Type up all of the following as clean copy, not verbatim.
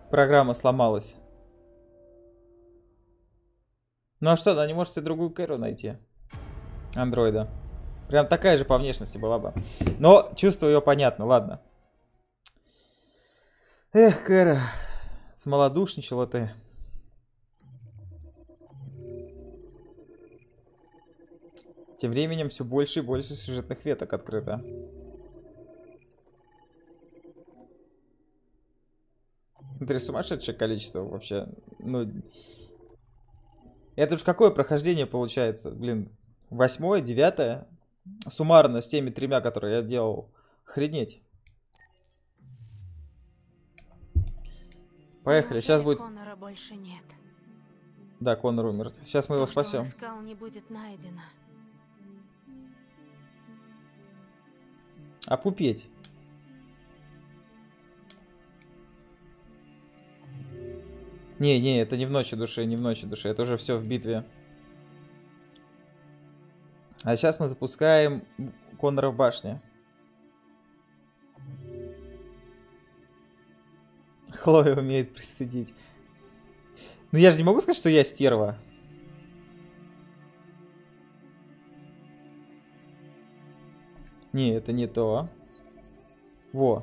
Программа сломалась. Ну а что, она не может себе другую Кэру найти? Андроида. Прям такая же по внешности была бы. Но чувство ее понятно, ладно. Эх, Кэра, смолодушничала ты. Тем временем все больше и больше сюжетных веток открыто. Это сумасшедшее количество вообще. Ну, это уж какое прохождение получается? Блин, 8-е, 9-е? Суммарно с теми 3, которые я делал. Охренеть. Поехали, сейчас будет... Конора больше нет. Да, Конор умер. Сейчас мы его спасем. Искал, не будет найдено. Опупеть. Не, это не в ночи души, не в ночи души. Это уже все в битве. А сейчас мы запускаем Конора в башне. Хлоя умеет пристыдить. Ну я же не могу сказать, что я стерва. Не, это не то. Во.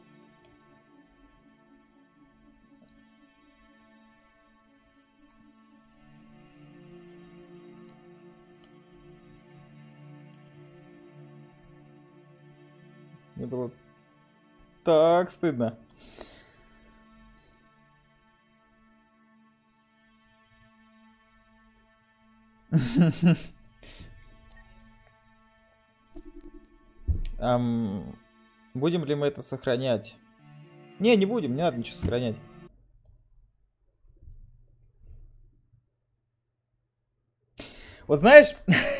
Мне было так стыдно. Будем ли мы это сохранять? Не будем, не надо ничего сохранять. Вот знаешь,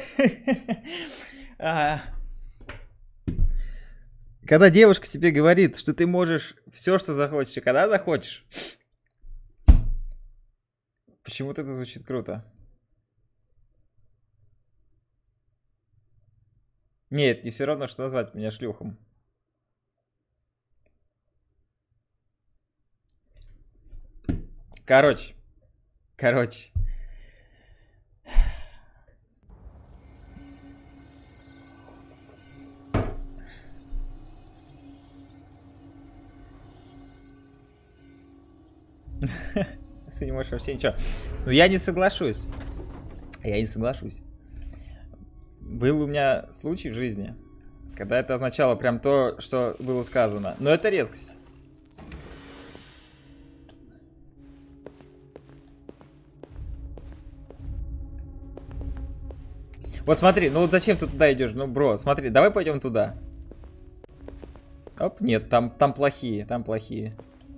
когда девушка тебе говорит, что ты можешь все, что захочешь, и когда захочешь, почему-то это звучит круто. Нет, не все равно, что назвать меня шлюхом. Короче. Ты не можешь вообще ничего. Ну я не соглашусь. Был у меня случай в жизни, когда это означало прям то, что было сказано. Но это редкость. Вот смотри, ну вот зачем ты туда идешь? Ну, бро, смотри, давай пойдем туда. Оп, нет, там плохие, там плохие.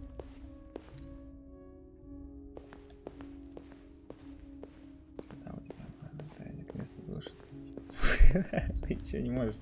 Ты ничего не можешь.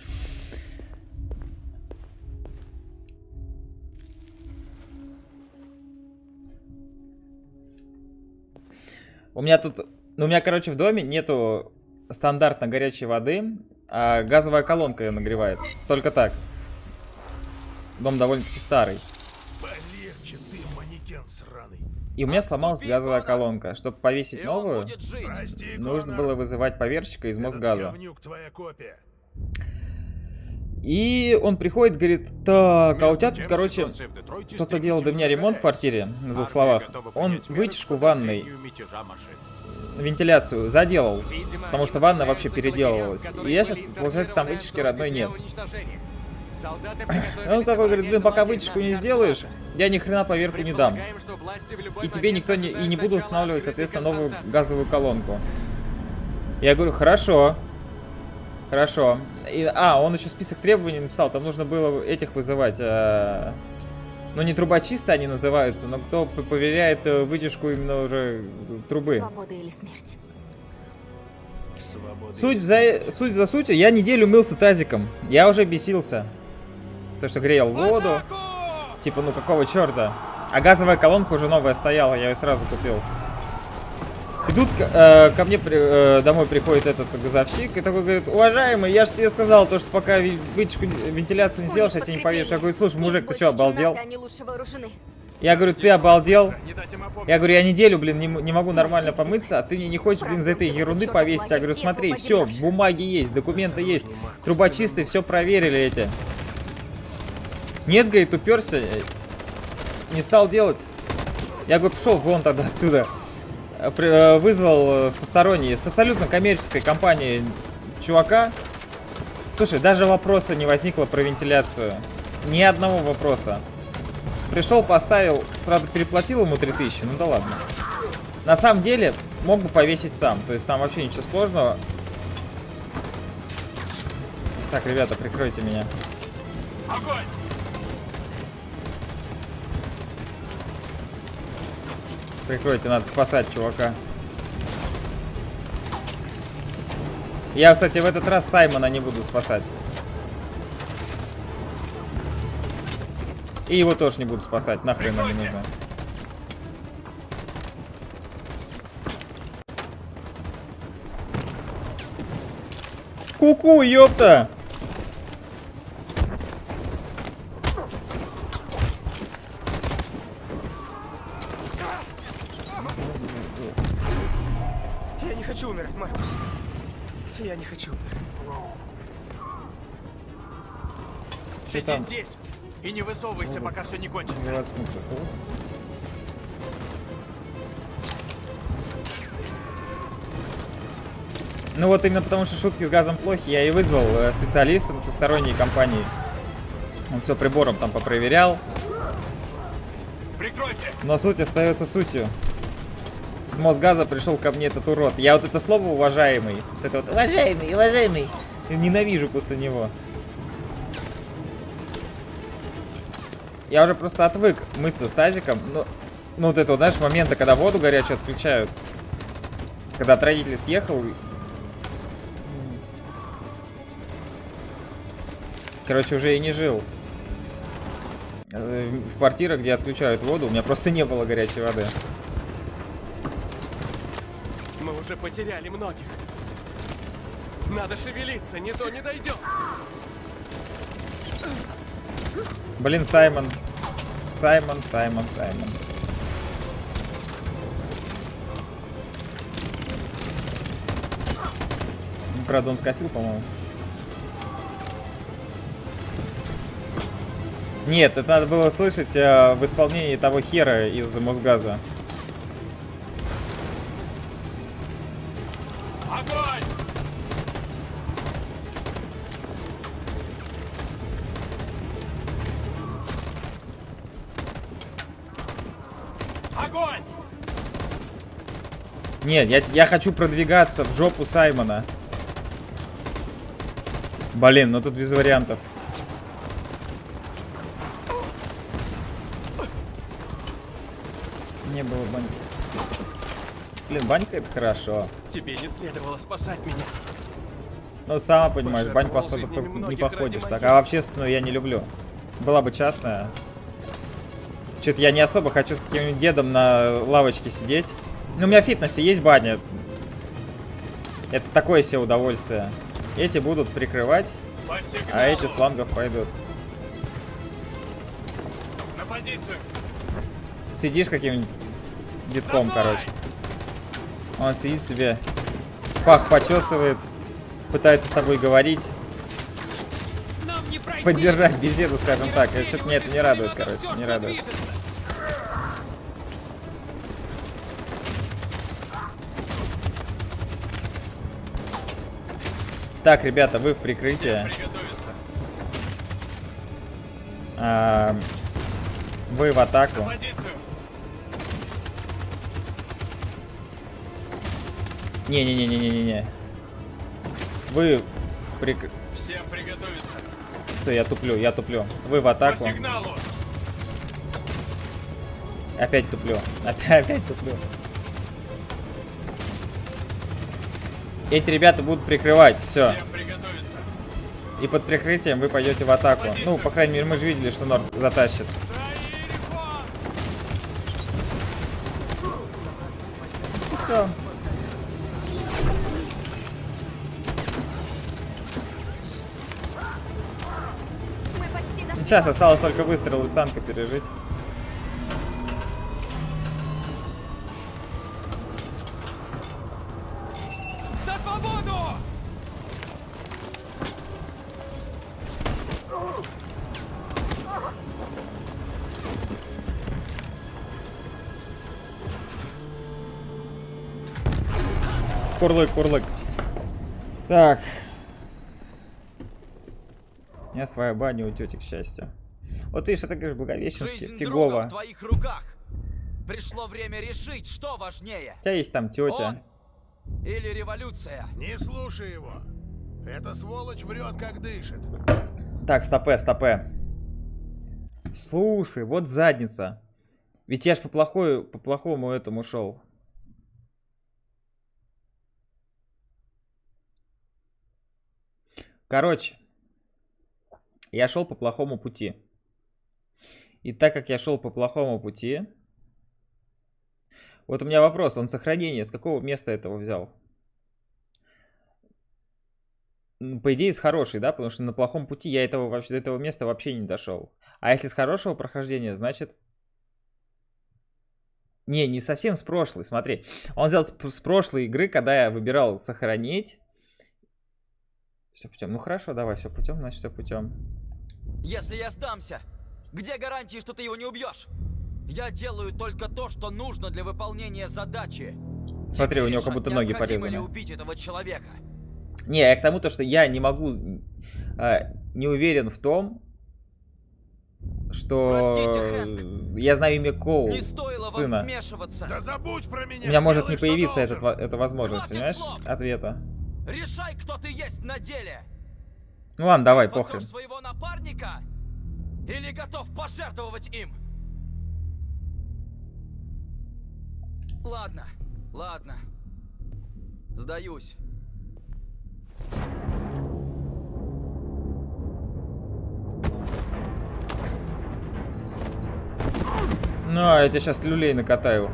У меня тут... Ну, у меня, короче, в доме нету стандартно горячей воды, а газовая колонка ее нагревает. Только так. Дом довольно-таки старый. Полегче ты, манекен сраный. И у меня сломалась газовая колонка. Чтобы повесить новую, Прости, нужно Конор. было вызывать поверчика из Этот Мосгаза. говнюк твоя копия. И он приходит, говорит, так, а у тебя тут, Между тем, короче, ситуация в Детройте кто-то делал до меня стремительно ремонт в квартире, в двух Армия словах. готова Он принять меры вытяжку к ванной, подавлению мятежа машин. вентиляцию заделал, Видимо, потому что они ванна вообще пытаются переделывалась. коллегам, И я которые сейчас, были получается, там интернированы вытяжки родной для нет. уничтожения. Солдаты И приготовились он такой говорит, блин, оборонять пока лагерь вытяжку на не Гард сделаешь, Плаза. я ни хрена поверку не дам. Предполагаем, что власти в любой И тебе момент никто не ожидают буду начала устанавливать, открытой соответственно, новую конфронтации. газовую колонку. Я говорю, хорошо. Хорошо. Он еще список требований написал, там нужно было этих вызывать. Ну, не трубочисты они называются, но кто проверяет вытяжку именно уже трубы. Свобода или смерть. Свобода Суть за сутью, я неделю мылся тазиком. Я уже бесился. То, что грел воду. Типа, ну какого черта? А газовая колонка уже новая стояла, я ее сразу купил. И тут ко мне домой приходит этот газовщик и такой говорит, уважаемый, я же тебе сказал, то, что пока вытяжку, вентиляцию не сделаешь, я тебе не повешу. Я говорю, слушай, мужик, ты что, обалдел? Они лучше вооружены. Я говорю, ты обалдел? Не дать им опомниться. Я говорю, я неделю, блин, не могу нормально помыться, а ты мне не хочешь, блин, за этой ерунды повесить. Я говорю, смотри, все, бумаги есть, документы есть, труба чистая, все проверили эти. Нет, говорит, уперся, не стал делать. Я говорю, пошел вон тогда отсюда. Вызвал со сторонней, с абсолютно коммерческой компании чувака. Слушай, даже вопроса не возникло про вентиляцию. Ни одного вопроса. Пришел, поставил, правда, переплатил ему 3000, ну да ладно. На самом деле, мог бы повесить сам, то есть там вообще ничего сложного. Так, ребята, прикройте меня. Огонь! Прикройте, надо спасать чувака. Я, кстати, в этот раз Саймона не буду спасать. И его тоже не буду спасать, нахрен нам не нужно. Ку-ку, ёпта! Я не хочу умирать, Маркус. Я не хочу. Сиди там? здесь и не высовывайся, пока все не кончится. Ну вот именно потому, что шутки с газом плохи, я и вызвал специалиста со сторонней компании. Он все прибором там попроверял. Прикройте! Но суть остается сутью. С Мосгаза пришел ко мне этот урод. Я вот это слово уважаемый. Вот это вот уважаемый. Ненавижу после него. Я уже просто отвык мыться с тазиком. Ну вот это вот, знаешь, моменты, когда воду горячую отключают. Когда строитель съехал. Короче, уже и не жил. В квартирах, где отключают воду, у меня просто не было горячей воды. Мы уже потеряли многих. Надо шевелиться, не то не дойдем. Блин, Саймон. Саймон. Правда, он скосил, по-моему. Нет, это надо было слышать в исполнении того хера из Мосгаза. Огонь! Огонь! Нет, я хочу продвигаться в жопу Саймона. Блин, ну тут без вариантов. Не было баньки. Блин, банька это хорошо. Тебе не следовало спасать меня. Ну, сама понимаешь, в баньку особо жизнями не многих походишь ради так. моей. А в общественную я не люблю. Была бы частная. Что-то я не особо хочу с каким-нибудь дедом на лавочке сидеть. Ну, у меня в фитнесе есть баня. Это такое себе удовольствие. Эти будут прикрывать, По сигналу. а эти с флангов пойдут. На позицию. Сидишь каким-нибудь детком, Давай! короче. Он сидит себе, пах почесывает, пытается с тобой говорить, Нам не пройти. поддержать беседу, скажем так. Что-то меня это не радует, короче, не радует. Так, ребята, вы в прикрытии. Приготовиться. Вы в атаку. На позицию. Не-не-не-не-не-не. Вы в прикрытии. Всем приготовиться. Что, я туплю. Вы в По атаку. сигналу. Опять туплю. Опять туплю. Эти ребята будут прикрывать. Все. Всем приготовиться. И под прикрытием вы пойдете в атаку. Ну, по крайней мере, мы же видели, что Норд затащит. Все. Мы почти дошли. Сейчас осталось только выстрел из танка пережить. Курлык, курлык. Так. Я своя баня у тети, к счастью. Вот видишь, это, говоришь, Благовещенский. Жизнь Фигово. друга в твоих руках. Пришло время решить, что важнее. У тебя есть там тетя. Он или революция? Не слушай его. Эта сволочь врет, как дышит. Так, стопе, стопе. Слушай, вот задница. Ведь я ж по плохому этому шел. Короче, я шел по плохому пути. И так как я шел по плохому пути, вот у меня вопрос, он сохранение с какого места этого взял? Ну, по идее, с хорошей, да, потому что на плохом пути я до этого места вообще не дошел. А если с хорошего прохождения, значит... Не совсем с прошлой, смотри. Он взял с прошлой игры, когда я выбирал сохранить. Все путем. Ну хорошо, давай, все путем, значит все путем. Если я сдамся, где гарантии, что ты его не убьешь? Я делаю только то, что нужно для выполнения задачи. Смотри, Тебе у него решать, как будто ноги необходимо порезаны. ли убить этого человека. Не, я к тому, то, что я не могу, не уверен в том, что Простите, Хэнк. я знаю имя Коул, Не стоило вам сына. вмешиваться. Да забудь про меня. У меня может Делай, не что появиться должен. эта возможность, Хватит понимаешь, слов! ответа. Решай, кто ты есть на деле. Ну ладно, давай, Спасёшь похрен. своего напарника или готов пожертвовать им? Ладно, ладно. Сдаюсь. Ну, а я тебе сейчас люлей накатаю.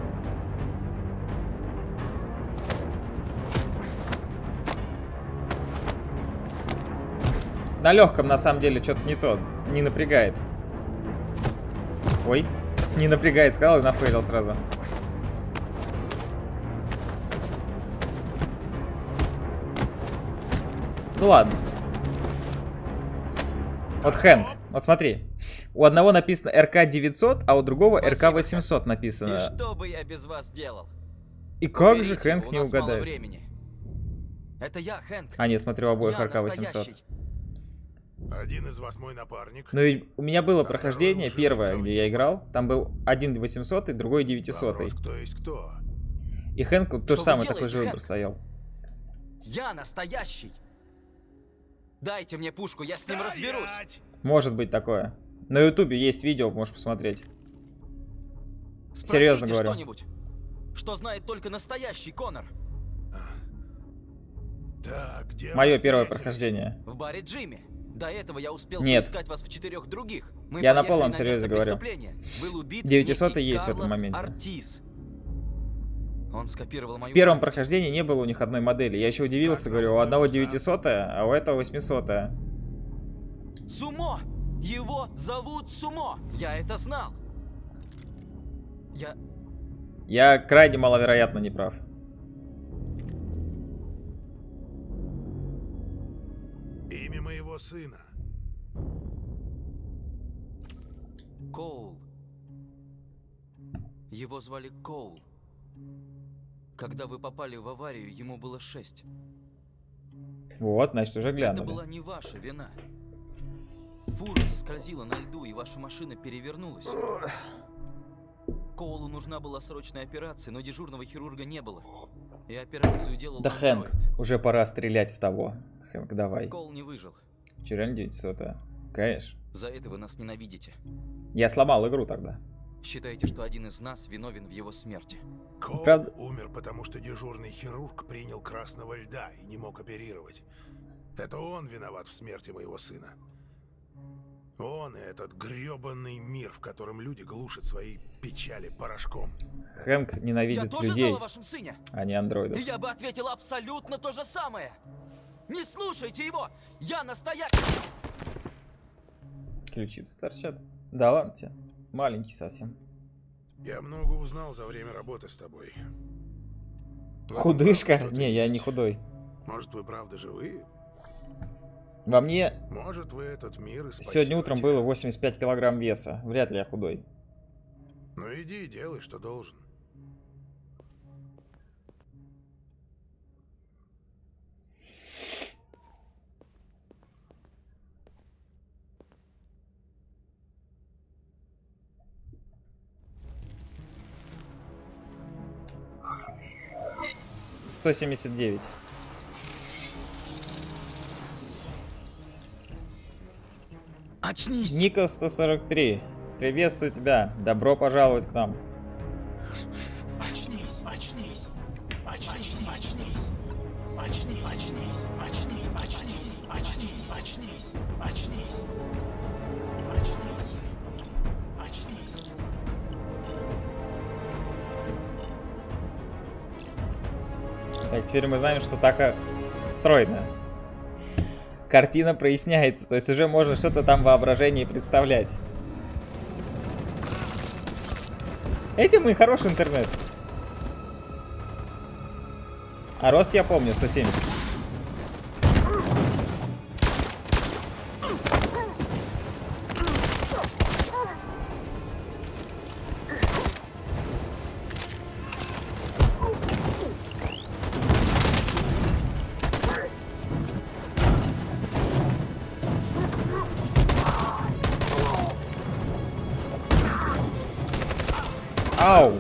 На легком, на самом деле, что-то не то. Не напрягает. Ой. Не напрягает, сказал и нафейлил сразу. Ну ладно. Вот Хэнк. Вот смотри. У одного написано РК-900, а у другого Спасибо, РК-800 И написано. что бы я без вас делал? И как же Уберите, Хэнк у не нас мало угадает? времени. Это я, Хэнк. А, нет, смотрю, у обоих Я РК-800. настоящий. Один из вас мой напарник. Ну и у меня было А прохождение, второй уже первое, где говнюк. я играл. Там был один 800, другой 900. Вопрос, кто есть кто. И Хэнк то Что же вы самое, такой делаете, же выбор Хэнк? стоял. Я настоящий. Дайте мне пушку, я с ним разберусь. Стоять! Может быть такое. На ютубе есть видео, можешь посмотреть. Спросите Серьезно говорю. что-нибудь, что знает только настоящий Конор. Так, где Мое вы первое встретились? прохождение. В баре Джимми. До этого я успел Нет. поискать вас в 4 других. Мы Я на поехали полном место серьезе говорю. преступления. Был убит 900 некий есть в этом Карлос моменте. Артис. Он скопировал мою В первом память. прохождении не было у них одной модели. Я еще удивился, Как говорю, у зовут одного твоего 900, а у этого 800. Сумо! Его зовут Сумо! Я это знал! Я крайне маловероятно не прав. Имя моего сына. Коул. Его звали Коул. Когда вы попали в аварию, ему было 6. Вот, значит, уже Это глянули. была не ваша вина. Фура заскользила на льду, и ваша машина перевернулась. Коулу нужна была срочная операция, но дежурного хирурга не было. И операцию делал Да, Хэнк, андроид. уже пора стрелять в того. Хэнк, давай. Коул не выжил. Че, реально 900? Конечно. За это вы нас ненавидите. Я сломал игру тогда. Считаете, что один из нас виновен в его смерти. Коул Правда? умер, потому что дежурный хирург принял красного льда и не мог оперировать. Это он виноват в смерти моего сына. Он и этот грёбаный мир, в котором люди глушат свои печали порошком. Хэнк Я ненавидит тоже людей, знал о вашем сыне. а не андроидов. И я бы ответил абсолютно то же самое. Не слушайте его! Я настоящий! Ключицы торчат. Да ладно тебе. Маленький совсем. Я много узнал за время работы с тобой. В этом Худышка? правда что-то Не, я есть. не худой. Может, вы правда живые? Во мне Может, вы этот мир и спасете. сегодня утром было 85 килограмм веса. Вряд ли я худой. Ну иди и делай, что должен. $179. Очнись! Ника 143. Приветствую тебя. Добро пожаловать к нам. Очнись, очнись, очнись, очнись, очнись, очнись, очнись, очнись, очнись, очнись, очнись, очнись, очнись. Так, теперь мы знаем, что Така стройная. Картина проясняется, то есть уже можно что-то там в воображении представлять. Этим и хороший интернет. А рост я помню, 170. Ау!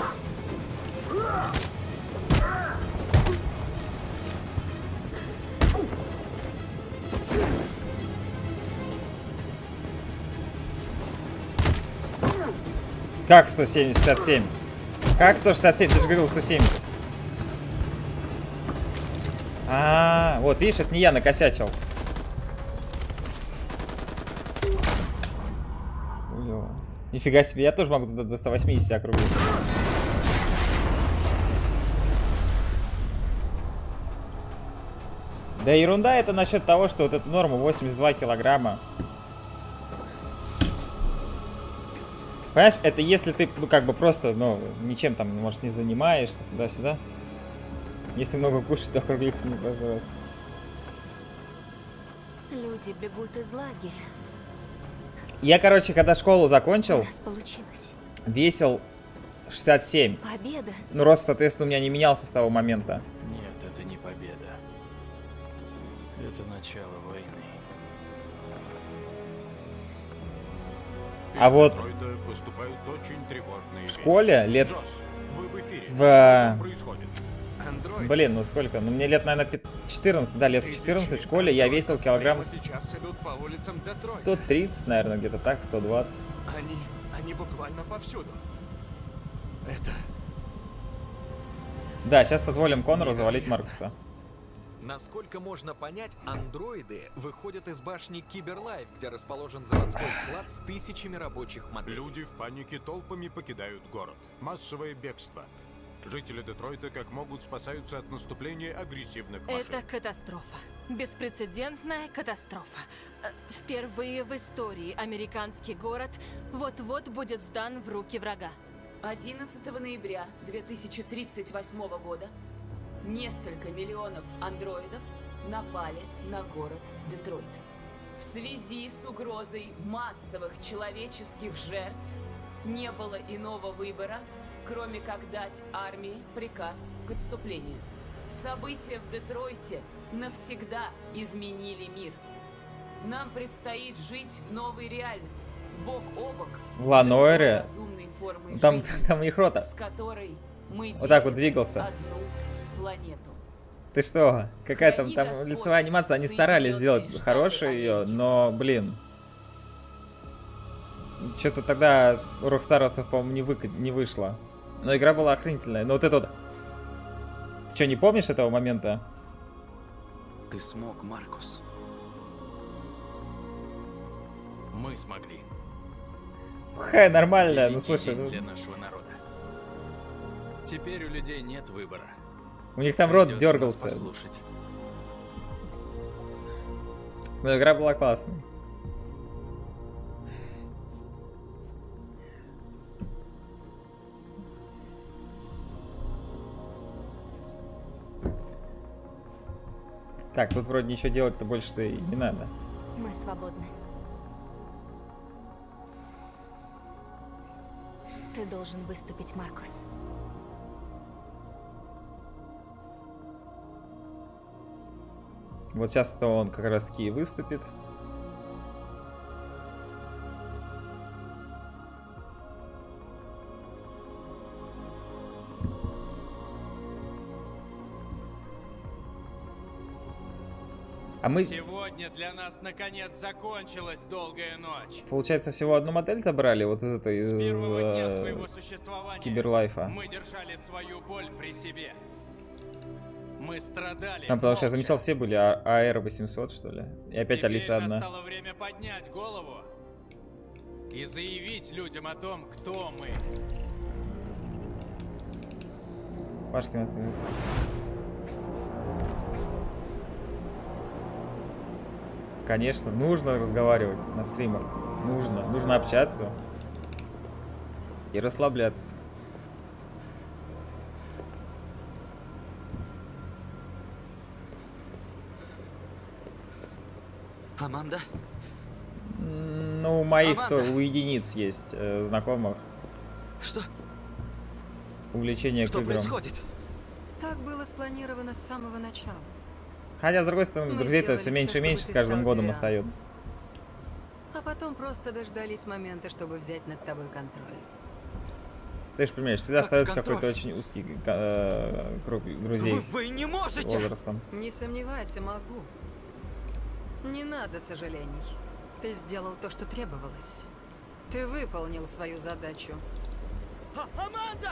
Как 167? Как 167? Ты же говорил 170. Вот видишь, это не я накосячил. Нифига себе, я тоже могу до 180 округлить. Да ерунда это насчет того, что вот эта норма 82 килограмма. Понимаешь, это если ты, ну, как бы просто, ну, ничем там, может, не занимаешься, туда-сюда. Если много кушать, то округлиться не пожалуйста. Люди бегут из лагеря. Я, короче, когда школу У закончил, нас получилось. весил 67. Победа. Ну, рост, соответственно, у меня не менялся с того момента. Нет, это не победа. Это начало войны. А вот поступают очень тревожные в школе лет Джосс, вы в эфире. в... Что происходит? Блин, ну сколько? Ну, мне лет, наверное, 14, да, лет в 14 в школе я весил килограмм... Сейчас идут по улицам Детройта. 130, наверное, где-то так, 120. Они буквально повсюду. Это... Да, сейчас позволим Конору завалить Маркуса. Насколько можно понять, андроиды выходят из башни Киберлайф, где расположен заводской склад с тысячами рабочих моделей. Люди в панике толпами покидают город. Массовое бегство. Жители Детройта как могут спасаются от наступления агрессивных машин. Это катастрофа. Беспрецедентная катастрофа. Впервые в истории американский город вот-вот будет сдан в руки врага. 11 ноября 2038 года несколько миллионов андроидов напали на город Детройт. В связи с угрозой массовых человеческих жертв не было иного выбора, кроме как дать армии приказ к отступлению. События в Детройте навсегда изменили мир. Нам предстоит жить в новой реальности, бок о бок, В Ланойре. разумной формой Там, жизни, там их рота. с которой мы Вот так вот делим двигался. одну планету. Ты что? Какая там, Храни там Господь лицевая анимация? Они старались Соединенные сделать Штаты хорошую ее, Америки. но, блин. Что-то тогда у Рокстаровцев, по-моему, не вышло. Но игра была охренительная. Но вот это вот... Ты что, не помнишь этого момента? Ты смог, Маркус. Мы смогли. Хай, нормально. Ну Великий слушай, день ну, для нашего народа. Теперь у людей нет выбора. у них там рот Придется нас дергался. послушать. Но игра была классной. Так, тут вроде ничего делать-то больше-то и не надо. Мы свободны. Ты должен выступить, Маркус. Вот сейчас-то он как раз таки и выступит. А мы, Сегодня для нас наконец закончилась долгая ночь. получается, всего одну модель забрали вот из этой С первого дня своего существования Киберлайфа. мы держали свою боль при себе. Мы страдали. Там, потому что я молча. замечал, все были АР-800, что ли. И опять Теперь Алиса одна. настало время поднять голову и заявить людям о том, кто мы. Пашкина. Конечно, нужно разговаривать на стримах. Нужно общаться и расслабляться. Аманда? Ну, у моих, Аманда! то у единиц есть знакомых Что? увлечение к Что играм. происходит? Так было спланировано с самого начала. Хотя, с другой стороны, Мы друзей-то сделали все меньше и всё, меньше чтобы с ты каждым стал годом девиантом. остается. А потом просто дождались момента, чтобы взять над тобой контроль. Ты же понимаешь, всегда Как остается контроль? какой-то очень узкий круг друзей Вы не можете! возрастом. Не сомневайся, могу. Не надо сожалений. Ты сделал то, что требовалось. Ты выполнил свою задачу. Аманда!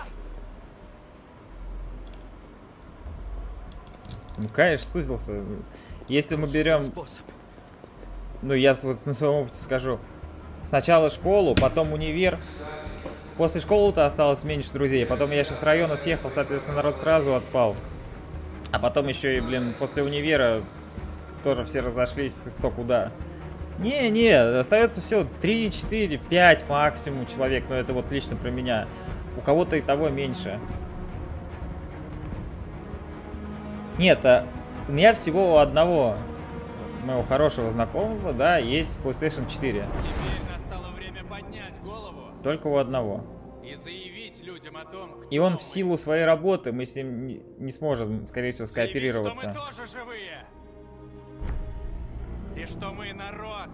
Ну, конечно, сузился. Если мы берем, Способ. ну, я вот на своем опыте скажу, сначала школу, потом универ. После школы-то осталось меньше друзей. Потом я еще с района съехал, соответственно, народ сразу отпал. А потом еще и, блин, после универа тоже все разошлись кто куда. Не, остается всего 3, 4, 5 максимум человек. Но это вот лично про меня. У кого-то и того меньше. Нет, у меня всего у одного моего хорошего знакомого, да, есть PlayStation 4. Теперь настало время поднять голову Только у одного. и заявить людям о том, кто И он мы. в силу своей работы, мы с ним не сможем, скорее всего, Заявить, скооперироваться. что мы тоже живые. И что мы народ.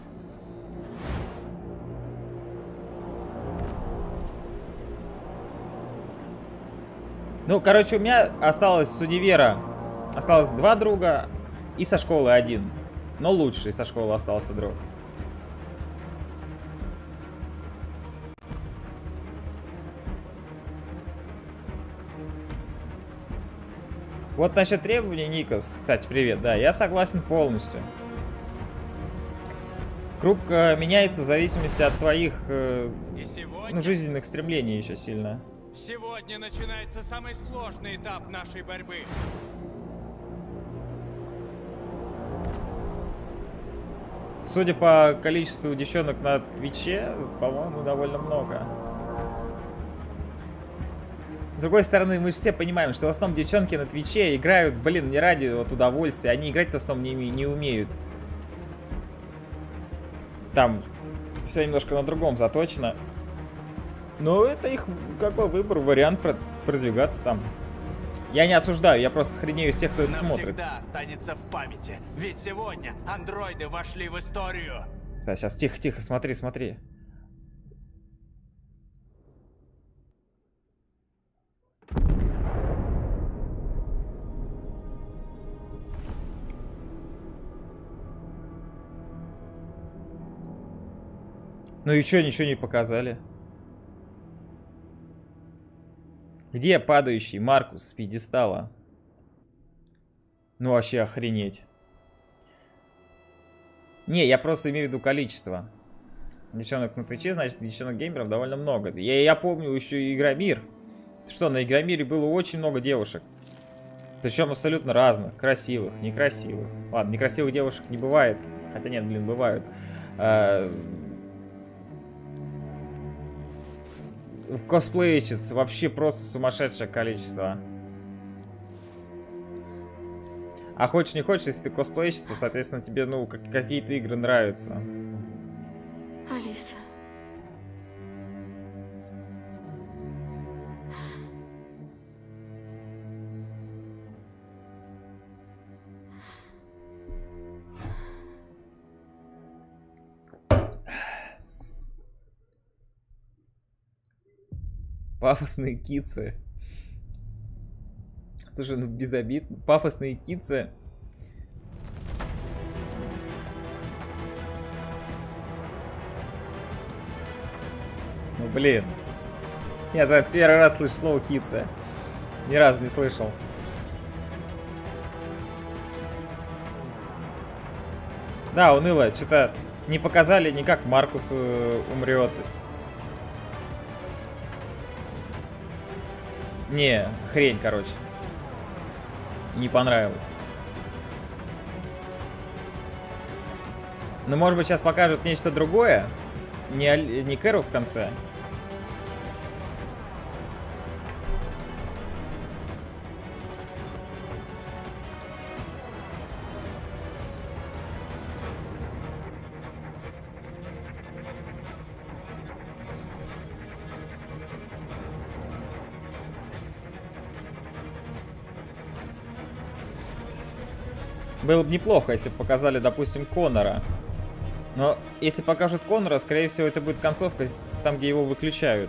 Ну, короче, у меня осталось с универа, осталось 2 друга и со школы 1. Но лучший со школы остался друг. Вот насчет требований, Никос, кстати, привет, да, я согласен полностью. Круг меняется в зависимости от твоих И сегодня, ну, жизненных стремлений еще сильно. сегодня начинается самый сложный этап нашей борьбы. Судя по количеству девчонок на Твиче, по-моему, довольно много. С другой стороны, мы же все понимаем, что в основном девчонки на Твиче играют, блин, не ради вот удовольствия. Они играть в основном не умеют. Там все немножко на другом заточено. Но это их как бы выбор, вариант продвигаться там. Я не осуждаю, я просто хренею с тех, кто это смотрит. Навсегда останется в памяти. Ведь сегодня андроиды вошли в историю. Так, сейчас тихо, смотри. Ну и чё, ничего не показали? Где падающий Маркус с пьедестала? Ну вообще охренеть. Не, я просто имею в виду количество. Девчонок на Твиче, значит, девчонок-геймеров довольно много. Я помню еще и Игромир. Что, на Игромире было очень много девушек. Причем абсолютно разных. Красивых, некрасивых. Ладно, некрасивых девушек не бывает. Хотя нет, блин, бывают. Косплейщиц вообще просто сумасшедшее количество. А хочешь не хочешь, если ты косплейщица, соответственно, тебе, ну, какие-то игры нравятся. Алиса. Пафосные кицы. Слушай, ну без обид. Пафосные кицы. Ну блин. Я так первый раз слышу слово кицы. Ни разу не слышал. Да, уныло. Что-то не показали ни как Маркус умрет. Не, хрень, короче. Не понравилось. Ну, может быть, сейчас покажут нечто другое? Не Кэру в конце. Было бы неплохо, если бы показали, допустим, Коннора. Но если покажут Коннора, скорее всего, это будет концовка там, где его выключают.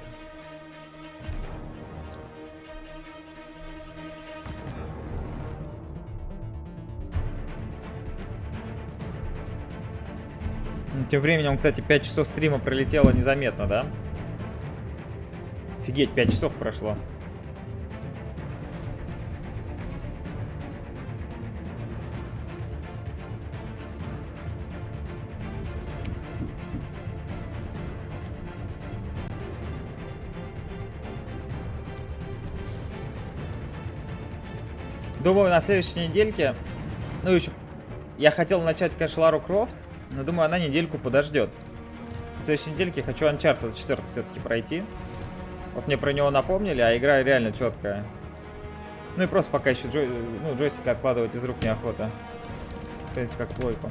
Тем временем, кстати, 5 часов стрима пролетело незаметно, да? Офигеть, 5 часов прошло. Думаю, на следующей недельке... Ну, еще... Я хотел начать, конечно, Лару Крофт, но думаю, она недельку подождет. На следующей недельке хочу Uncharted 4 все-таки пройти. Вот мне про него напомнили, а игра реально четкая. Ну и просто пока еще джойстик откладывать из рук неохота. То есть как плойку.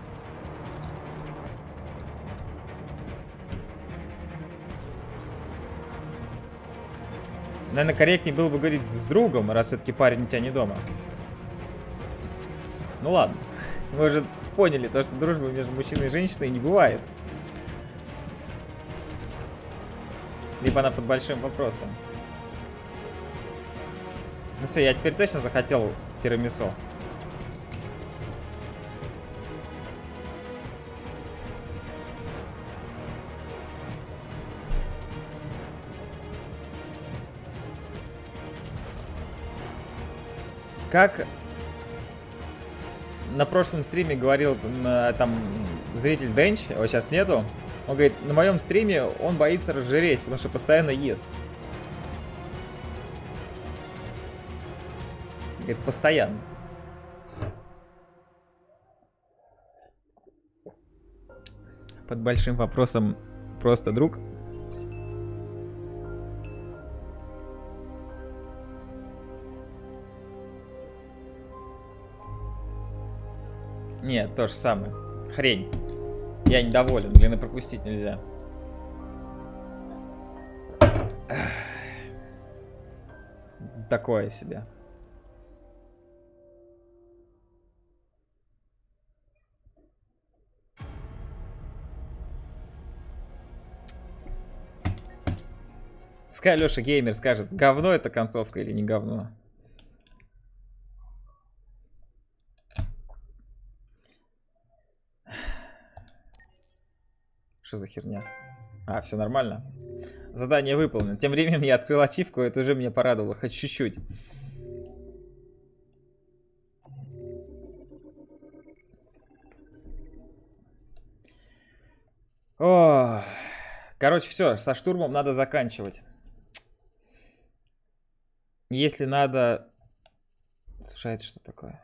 Наверное, корректнее было бы говорить с другом, раз все-таки парень у тебя не дома. Ну ладно. Мы уже поняли то, что дружбы между мужчиной и женщиной не бывает. Либо она под большим вопросом. Ну все, я теперь точно захотел тирамису. Как на прошлом стриме говорил там зритель Денч, его сейчас нету. Он говорит, на моем стриме он боится разжиреть, потому что постоянно ест. Говорит, постоянно. Под большим вопросом просто друг. Нет, то же самое. Хрень. Я недоволен, блин, и пропустить нельзя. Такое себе. Пускай Леша Геймер скажет, говно это концовка или не говно. Что за херня? А, все нормально. Задание выполнено. Тем временем я открыл ачивку, это уже меня порадовало. Хоть чуть-чуть. О, короче, все, со штурмом надо заканчивать. Если надо... Слушай, это что такое?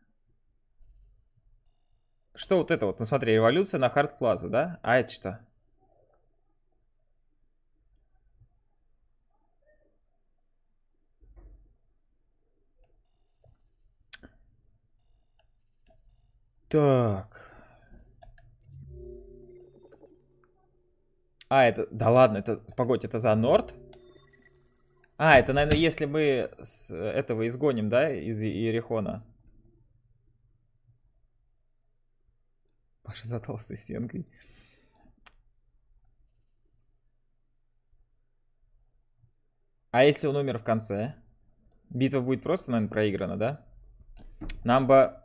Что вот это вот? Ну смотри, революция на Хард Плаза, да? А это что? Так. А, это... Да ладно, это... Погодь, это за Норд? А, это, наверное, если мы с этого изгоним, да? Из Иерихона. Паша за толстой стенкой. А если он умер в конце? Битва будет просто, наверное, проиграна, да? Нам бы...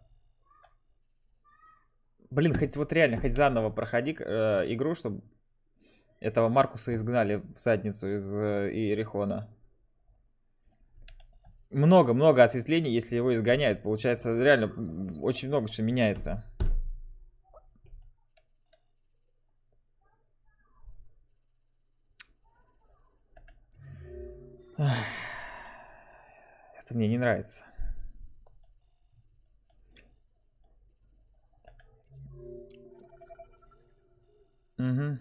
Блин, хоть вот реально, хоть заново проходи игру, чтобы этого Маркуса изгнали в задницу из Иерихона. Много-много ответвлений, если его изгоняют. Получается, реально, очень много что меняется. Это мне не нравится. Угу.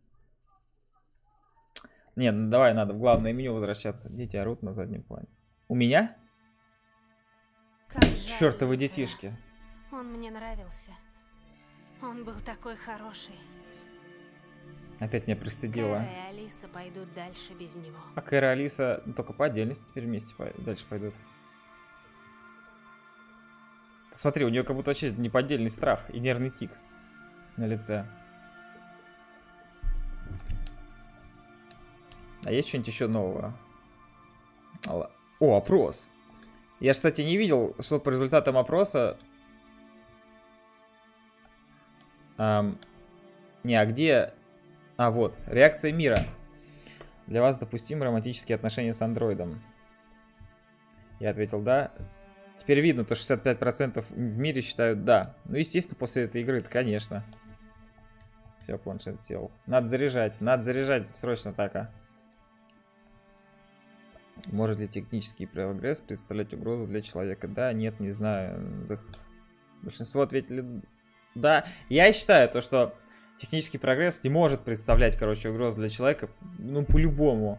Не, ну давай, надо в главное меню возвращаться. Дети орут на заднем плане. У меня? Чёртовы детишки. Он мне нравился. Он был такой хороший. Опять меня пристыдила. Кэра и Алиса пойдут дальше без него. А Кэра и Алиса только по отдельности теперь вместе дальше пойдут. Смотри, у нее как будто вообще неподдельный страх и нервный тик на лице. А есть что-нибудь еще нового? О, опрос. Я, кстати, не видел, что по результатам опроса... Не, а где... А, вот. Реакция мира. Для вас допустимы романтические отношения с андроидом. Я ответил да. Теперь видно, то 65% в мире считают да. Ну, естественно, после этой игры, конечно. Все, планшет сел. Надо заряжать срочно так. Может ли технический прогресс представлять угрозу для человека? Да, нет, не знаю. Большинство ответили да. Я считаю то, что технический прогресс не может представлять, короче, угрозу для человека. Ну, по-любому.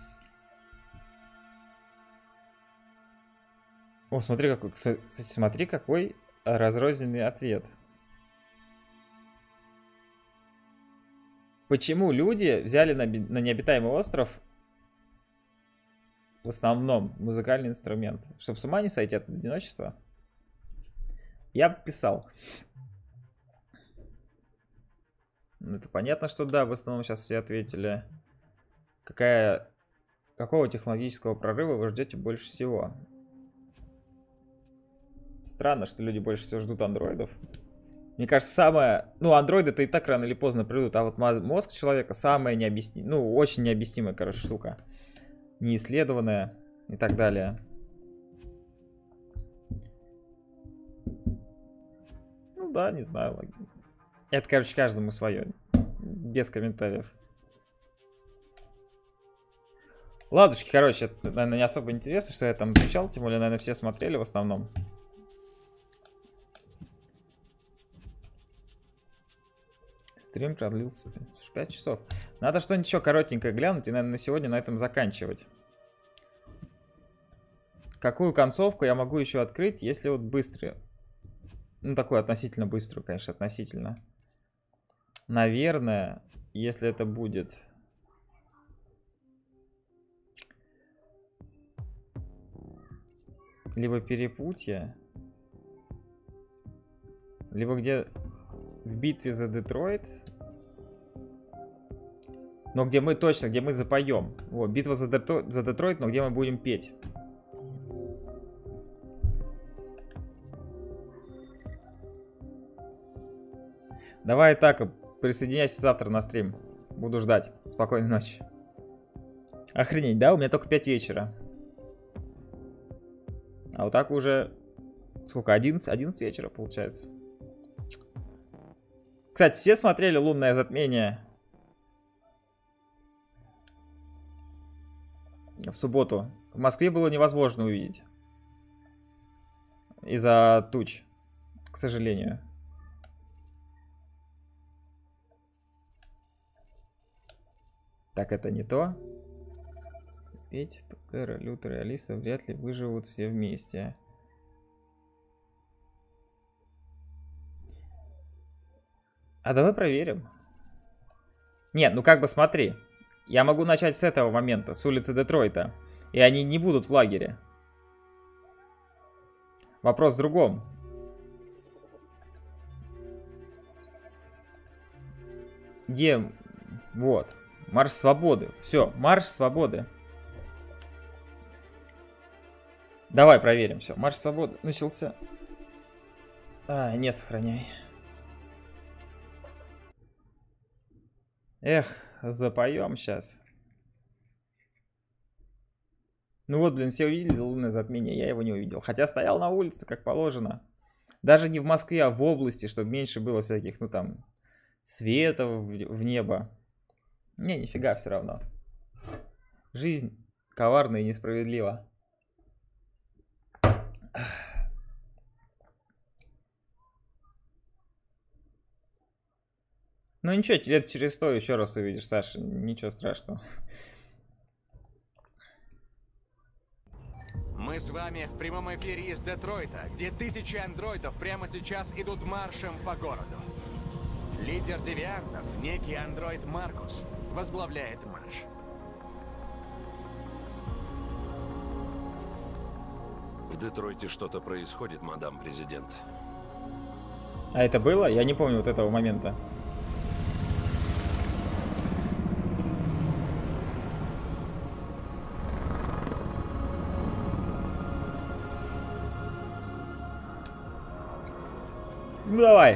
О, смотри, какой, кстати, смотри, какой разрозненный ответ. Почему люди взяли на необитаемый остров в основном музыкальный инструмент? Чтобы с ума не сойти от одиночества? Я бы писал. Это понятно, что да, в основном сейчас все ответили. Какого технологического прорыва вы ждете больше всего? Странно, что люди больше всего ждут андроидов. Мне кажется, ну, андроиды-то и так рано или поздно придут, а вот мозг человека самая необъяснимая, ну, очень необъяснимая, короче, штука. Неисследованная и так далее. Ну да, не знаю. Это, короче, каждому свое. Без комментариев. Ладушки, короче, это, наверное, не особо интересно, что я там отвечал. Тем более, наверное, все смотрели в основном. Стрим продлился 5 часов. Надо что-нибудь еще коротенькое глянуть и, наверное, на сегодня на этом заканчивать. Какую концовку я могу еще открыть, если вот быстрый? Ну, такую относительно быструю, конечно, относительно. Наверное, если это будет... Либо перепутье, либо где в битве за Детройт. Но где мы точно, где мы запоем. Вот, битва за Детройт, но где мы будем петь. Давай так, присоединяйся завтра на стрим. Буду ждать. Спокойной ночи. Охренеть, да? У меня только 5 вечера. А вот так уже... Сколько? 11 вечера получается. Кстати, все смотрели «Лунное затмение» в субботу. В Москве было невозможно увидеть. Из-за туч. К сожалению. Так, это не то. Петь, Кэра, Лютер и Алиса вряд ли выживут все вместе. А давай проверим. Нет, ну как бы смотри. Я могу начать с этого момента, с улицы Детройта. И они не будут в лагере. Вопрос в другом. Где... Вот. Марш свободы. Все, марш свободы. Давай проверим. Все, марш свободы начался. А, не сохраняй. Эх, запоем сейчас. Ну вот, блин, все увидели лунное затмение, я его не увидел. Хотя стоял на улице, как положено. Даже не в Москве, а в области, чтобы меньше было всяких, ну там, света в небо. Не, нифига все равно. Жизнь коварна и несправедлива. Ну ничего, лет через 100 еще раз увидишь, Саша. Ничего страшного. Мы с вами в прямом эфире из Детройта, где тысячи андроидов прямо сейчас идут маршем по городу. Лидер девиантов, некий андроид Маркус, возглавляет марш. В Детройте что-то происходит, мадам президент. А это было? Я не помню вот этого момента. Ну давай.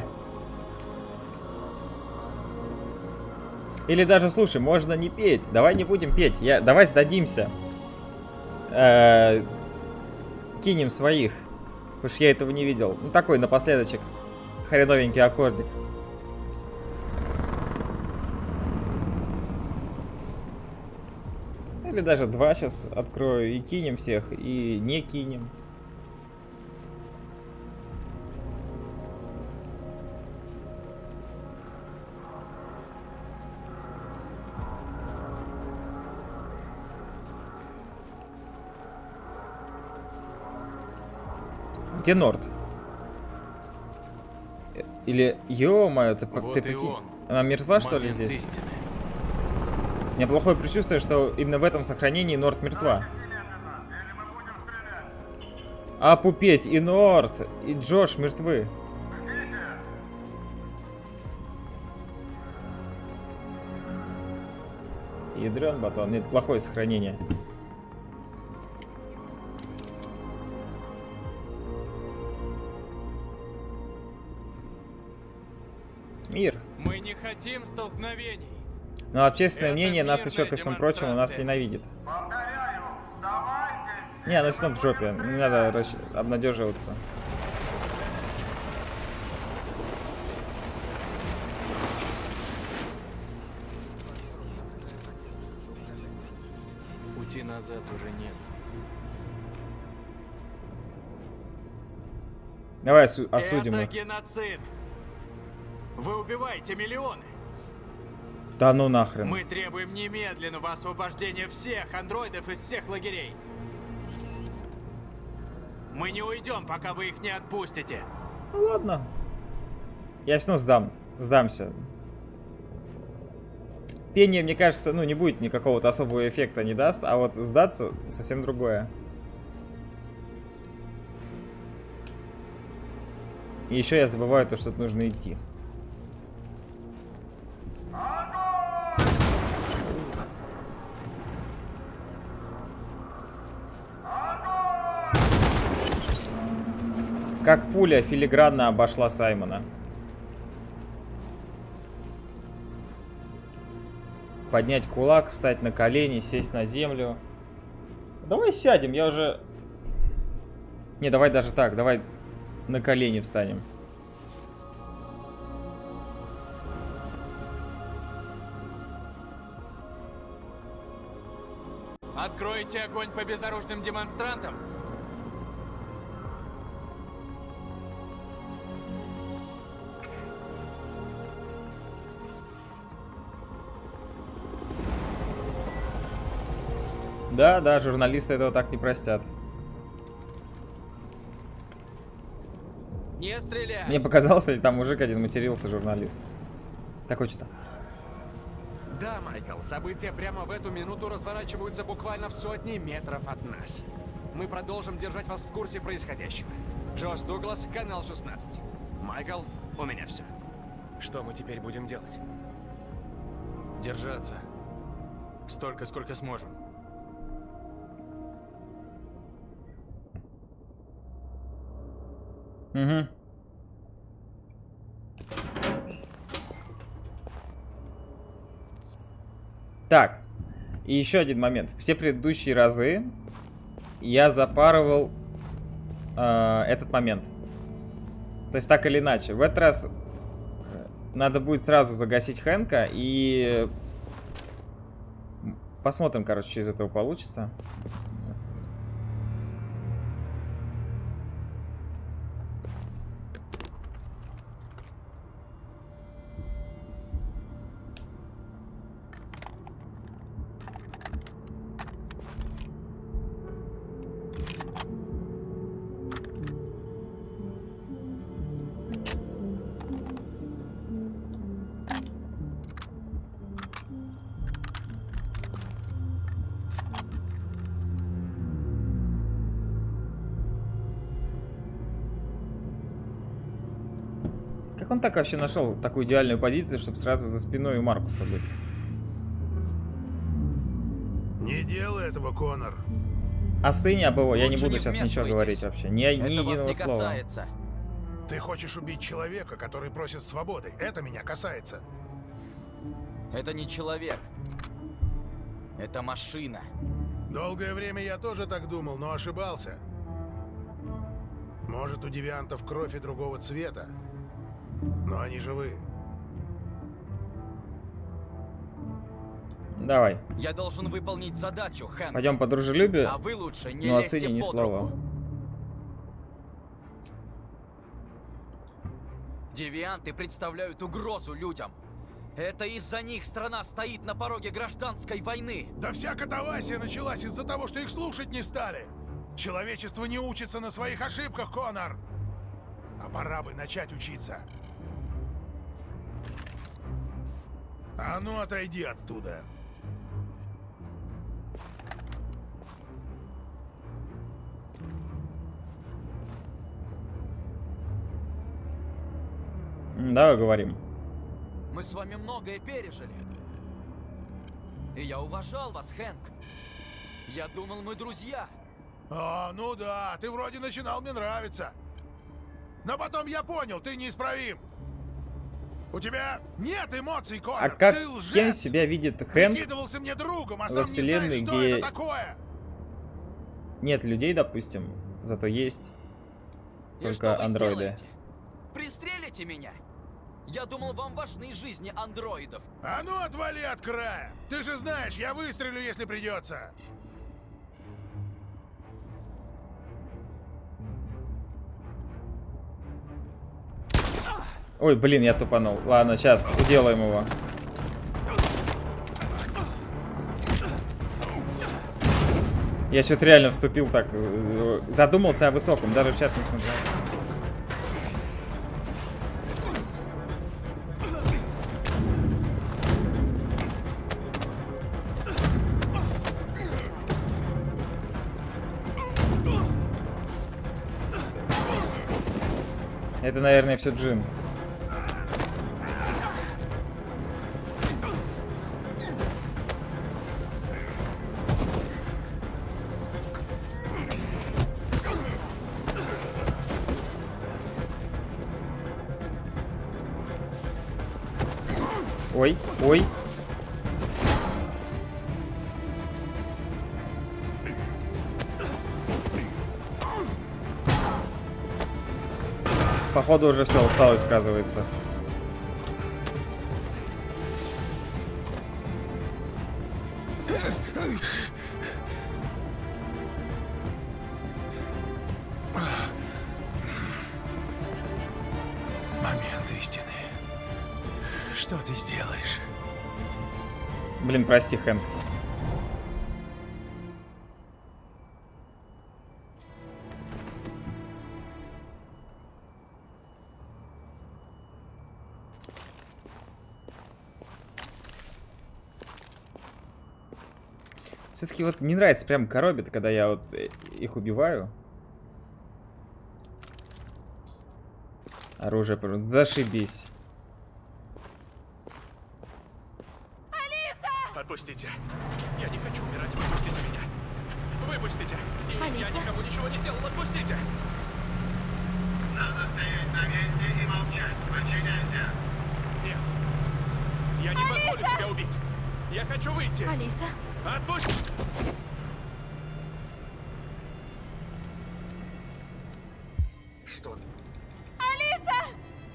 Или даже, слушай, можно не петь. Давай не будем петь. Давай сдадимся. Кинем своих. Потому что я этого не видел. Ну такой напоследочек. Хреновенький аккордик. Или даже два сейчас открою и кинем всех, и не кинем. Где Норд? Или, ё-моё, ты прикинь? Она мертва, что ли, здесь? Истины. У меня плохое предчувствие, что именно в этом сохранении Норд мертва. А Пупеть и Норд, и Джош мертвы. Ядрён батон, нет, плохое сохранение. Мир. Мы не хотим столкновений. Но общественное мнение нас еще, ко всему прочему, нас ненавидит. Не, оно все равно в жопе. Не надо обнадеживаться. Пути назад уже нет. Давай осудим их. Это геноцид. Вы убиваете миллионы. Да ну нахрен. Мы требуем немедленного освобождения всех андроидов из всех лагерей. Мы не уйдем, пока вы их не отпустите. Ну ладно. Я все равно сдамся. Пение, мне кажется, ну не будет никакого-то особого эффекта не даст, а вот сдаться совсем другое. И еще я забываю то, что тут нужно идти. Как пуля филигранно обошла Саймона. Поднять кулак, встать на колени, сесть на землю. Давай сядем, я уже... Не, давай даже так, давай на колени встанем. Откройте огонь по безоружным демонстрантам. Да, журналисты этого так не простят. Не стрелять! Мне показалось, ли там мужик один матерился, журналист. Такой что-то. Да, Майкл, события прямо в эту минуту разворачиваются буквально в сотни метров от нас. Мы продолжим держать вас в курсе происходящего. Джош Дуглас, канал 16. Майкл, у меня все. Что мы теперь будем делать? Держаться. Столько, сколько сможем. Угу. Так, и еще один момент. Все предыдущие разы я запарывал этот момент. То есть так или иначе. В этот раз надо будет сразу загасить Хэнка и посмотрим, короче, что из этого получится. Как он так вообще нашел такую идеальную позицию, чтобы сразу за спиной у Маркуса быть? Не делай этого, Коннор. О сыне, об его, я не Лучше буду не сейчас ничего говорить вообще. Ни единого слова. Касается. Ты хочешь убить человека, который просит свободы. Это меня касается. Это не человек. Это машина. Долгое время я тоже так думал, но ошибался. Может, у девиантов кровь и другого цвета, но они живы. Давай. Я должен выполнить задачу, Хэнк. Пойдем по дружелюбию. А вы лучше не но о лезьте сыне ни под слова. руку. Девианты представляют угрозу людям. Это из-за них страна стоит на пороге гражданской войны. Да вся катавасия началась из-за того, что их слушать не стали. Человечество не учится на своих ошибках, Коннор. А пора бы начать учиться. А ну, отойди оттуда. Давай говорим. Мы с вами многое пережили. И я уважал вас, Хэнк. Я думал, мы друзья. А, ну да, ты вроде начинал мне нравиться. Но потом я понял, ты неисправим. У тебя нет эмоций, Коннор. А как, ты лжец. кем себя видит Хэнк Прикидывался мне другом, а во сам вселенной, не знаешь, что где это такое? нет людей, допустим, зато есть И только что вы андроиды? сделаете? Пристрелите меня? Я думал, вам важны жизни андроидов. А ну отвали от края. Ты же знаешь, я выстрелю, если придется. Ой, блин, я тупанул. Ладно, сейчас уделаем его. Я что-то реально вступил так, задумался о высоком, даже в чат не смотрел. Это, наверное, все Джин. Ой, ой. Походу уже все, усталость сказывается. Момент истины. Что ты сделаешь? Блин, прости, Хэнк. Все-таки вот не нравится, прям коробит, когда я вот их убиваю. Оружие, зашибись. Алиса! Отпустите. Я не хочу умирать, выпустите меня. Выпустите. Алиса? Я никому ничего не сделал, отпустите. Надо стоять на месте и молчать. Подчиняйся. Нет. Я не позволю себя убить. Я хочу выйти. Алиса? Отпусти. Что? Алиса!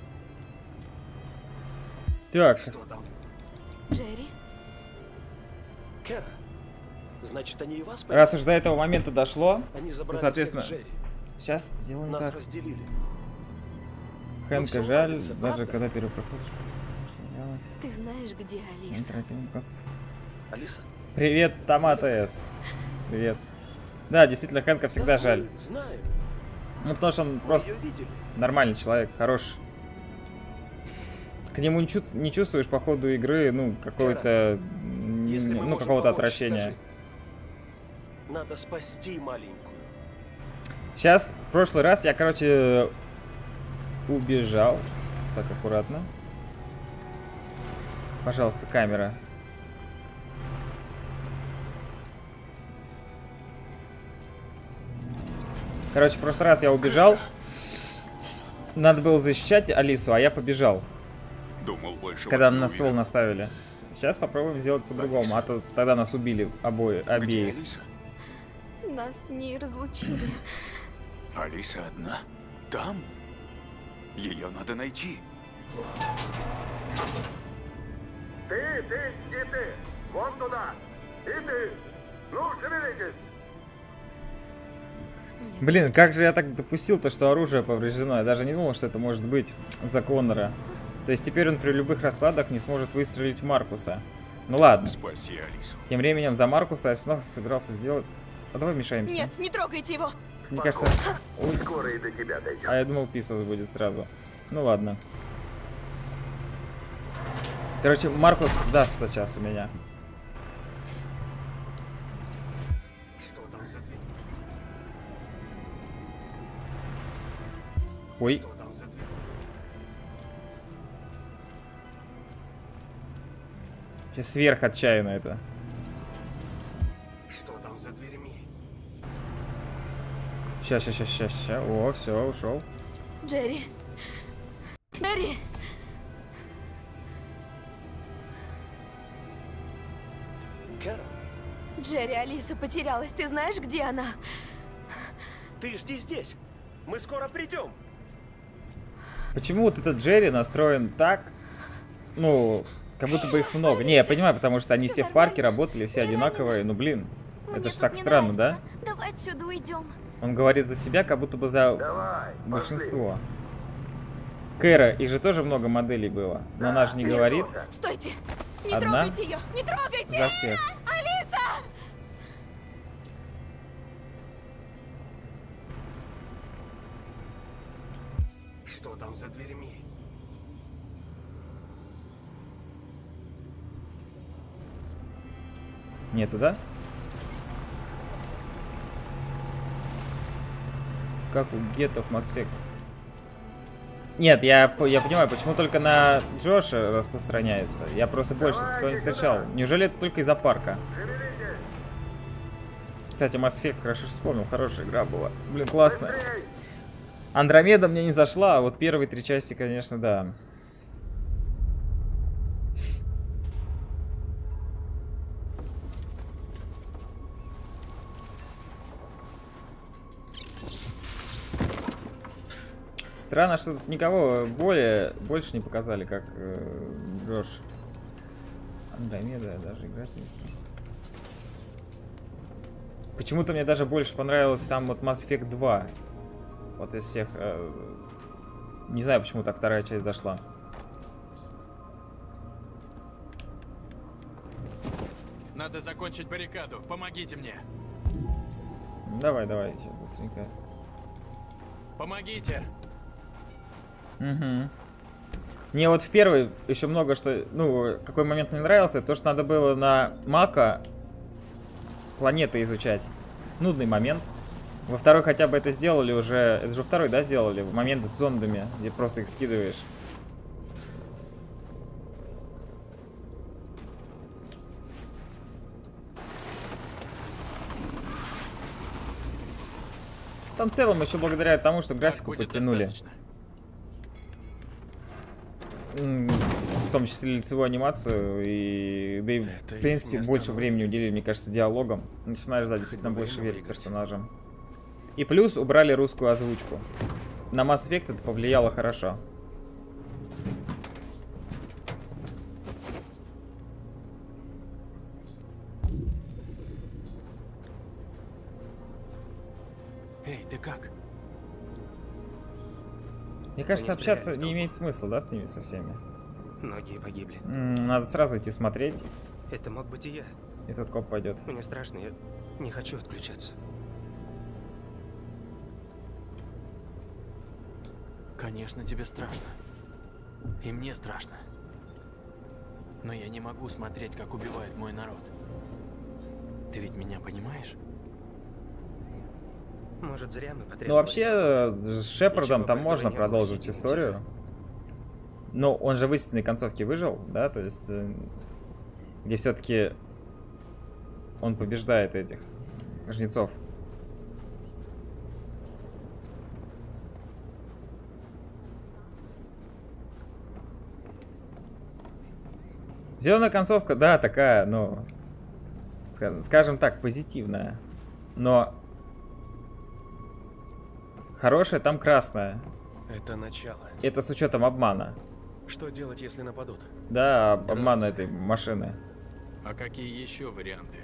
Так. Что там? Джерри? Кэра, значит, они и вас Раз уж до этого момента дошло, они то, забрали соответственно, всех Джерри. сейчас сделаем Нас так. разделили. Хэнка всё жаль, уладится, даже правда? когда первый проходишь, что делать? Ты знаешь, где Алиса? Алиса? Привет, Томата С. Привет. Да, действительно, Хэнка всегда жаль. Знаем. Ну, потому что он просто нормальный человек, хороший. К нему не чувствуешь по ходу игры, ну, какое-то, ну, какого-то отвращения. Надо спасти маленькую. Сейчас, в прошлый раз я, короче, убежал. Так, аккуратно. Пожалуйста, камера. Короче, в прошлый раз я убежал. Надо было защищать Алису, а я побежал. Думал, больше когда вас не на увижу. ствол наставили. Сейчас попробуем сделать по-другому, а то тогда нас убили обеих. Нас не разлучили. Алиса одна? Там? Ее надо найти. Ты и ты! Вон туда! И ты! Ну, шевелитесь! Блин, как же я так допустил то, что оружие повреждено? Я даже не думал, что это может быть за Коннора. То есть теперь он при любых раскладах не сможет выстрелить в Маркуса. Ну ладно. Спаси Алису. Тем временем за Маркуса я снова собирался сделать... А давай вмешаемся. Нет, не трогайте его! Мне кажется... Ой. Скоро и до тебя дойдет. А я думал, Писос будет сразу. Ну ладно. Короче, Маркус даст сейчас у меня. Что там за дверь? Ой. Что там за дверь? Сейчас сверх отчаянно это. Что там за дверьми? Сейчас. О, все, ушел. Джерри! Джерри! Кэра, Джерри, Алиса потерялась. Ты знаешь, где она? ты жди здесь. Мы скоро придем. Почему вот этот Джерри настроен так? Ну, как будто бы их много. Не, я понимаю, потому что они все в парке работали, все одинаковые. Ну, блин, это ж так странно, да? Давай отсюда уйдем. Он говорит за себя, как будто бы за большинство. Кэра, их же тоже много моделей было. Но она же не говорит. Стойте! Не Одна? трогайте ее! Не трогайте! За всех. Алиса! Что там за дверьми? Нету, да? Как у гетов Mass Effect. Нет, я понимаю, почему только на Джоша распространяется. Я просто больше такого не встречал. Неужели это только из-за парка? Кстати, Mass Effect, хорошо вспомнил, хорошая игра была. Блин, классно. Андромеда мне не зашла, а вот первые 3 части, конечно, да. Странно, что тут никого больше не показали, как Джош. Андромеда даже играть не знаю. Почему-то мне даже больше понравилось там вот Mass Effect 2. Вот из всех... не знаю, почему так вторая часть зашла. Надо закончить баррикаду. Помогите мне. Давай, сейчас быстренько. Помогите. Угу. Мне вот в первой еще много что... Ну, какой момент мне нравился, то, что надо было на Мака планеты изучать. Нудный момент. Во второй хотя бы это сделали уже. Это же во второй, да, сделали? Моменты с зондами, где просто их скидываешь. Там в целом еще благодаря тому, что графику подтянули. В том числе лицевую анимацию, и да и в принципе больше времени уделили, мне кажется, диалогам. Начинаешь, да, действительно больше верить персонажам. И плюс убрали русскую озвучку. На Mass Effect это повлияло хорошо. Эй, ты как? Мне кажется, общаться не имеет смысла, да, с ними со всеми? Многие погибли. Надо сразу идти смотреть. Это мог быть и я. И тут коп пойдет. Мне страшно, я не хочу отключаться. Конечно, тебе страшно. И мне страшно. Но я не могу смотреть, как убивает мой народ. Ты ведь меня понимаешь? Может, зря мы потребовали. Ну, вообще, с Шепардом там можно продолжить историю. Но он же в истинной концовке выжил, да, то есть, где все-таки он побеждает этих жнецов. Зеленая концовка, да, такая, ну, скажем так, позитивная. Но хорошая там красная. Это начало. Это с учетом обмана. Что делать, если нападут? Да, обмана этой машины. А какие еще варианты?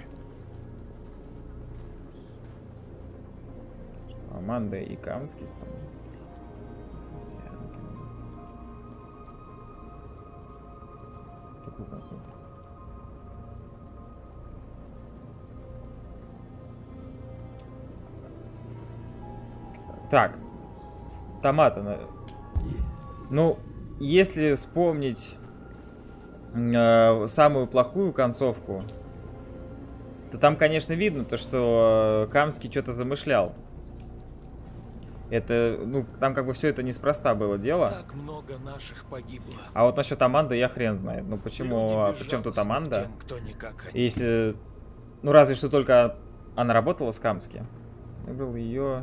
Аманда и Камский там. Так, томаты. Ну, если вспомнить самую плохую концовку, то там, конечно, видно то, что Камский что-то замышлял. Это, ну, там как бы все это неспроста было дело. Так много наших погибло. А вот насчет Аманды я хрен знает. Ну почему, причем тут Аманда? Если, ну разве что только она работала с Камски. Выбрал ее.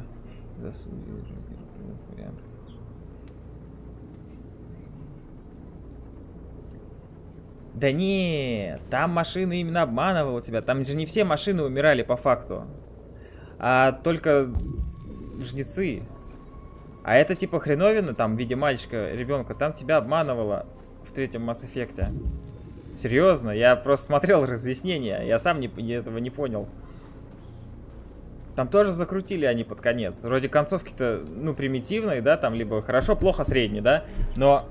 Да не, там машина именно обманывала тебя. Там же не все машины умирали по факту, а только жнецы. А это типа хреновина там в виде мальчика, ребенка. Там тебя обманывало в третьем Mass Effect. Серьезно, я просто смотрел разъяснения. Я сам этого не понял. Там тоже закрутили они под конец. Вроде концовки-то, ну, примитивные, да, там либо хорошо, плохо, средний, да. Но...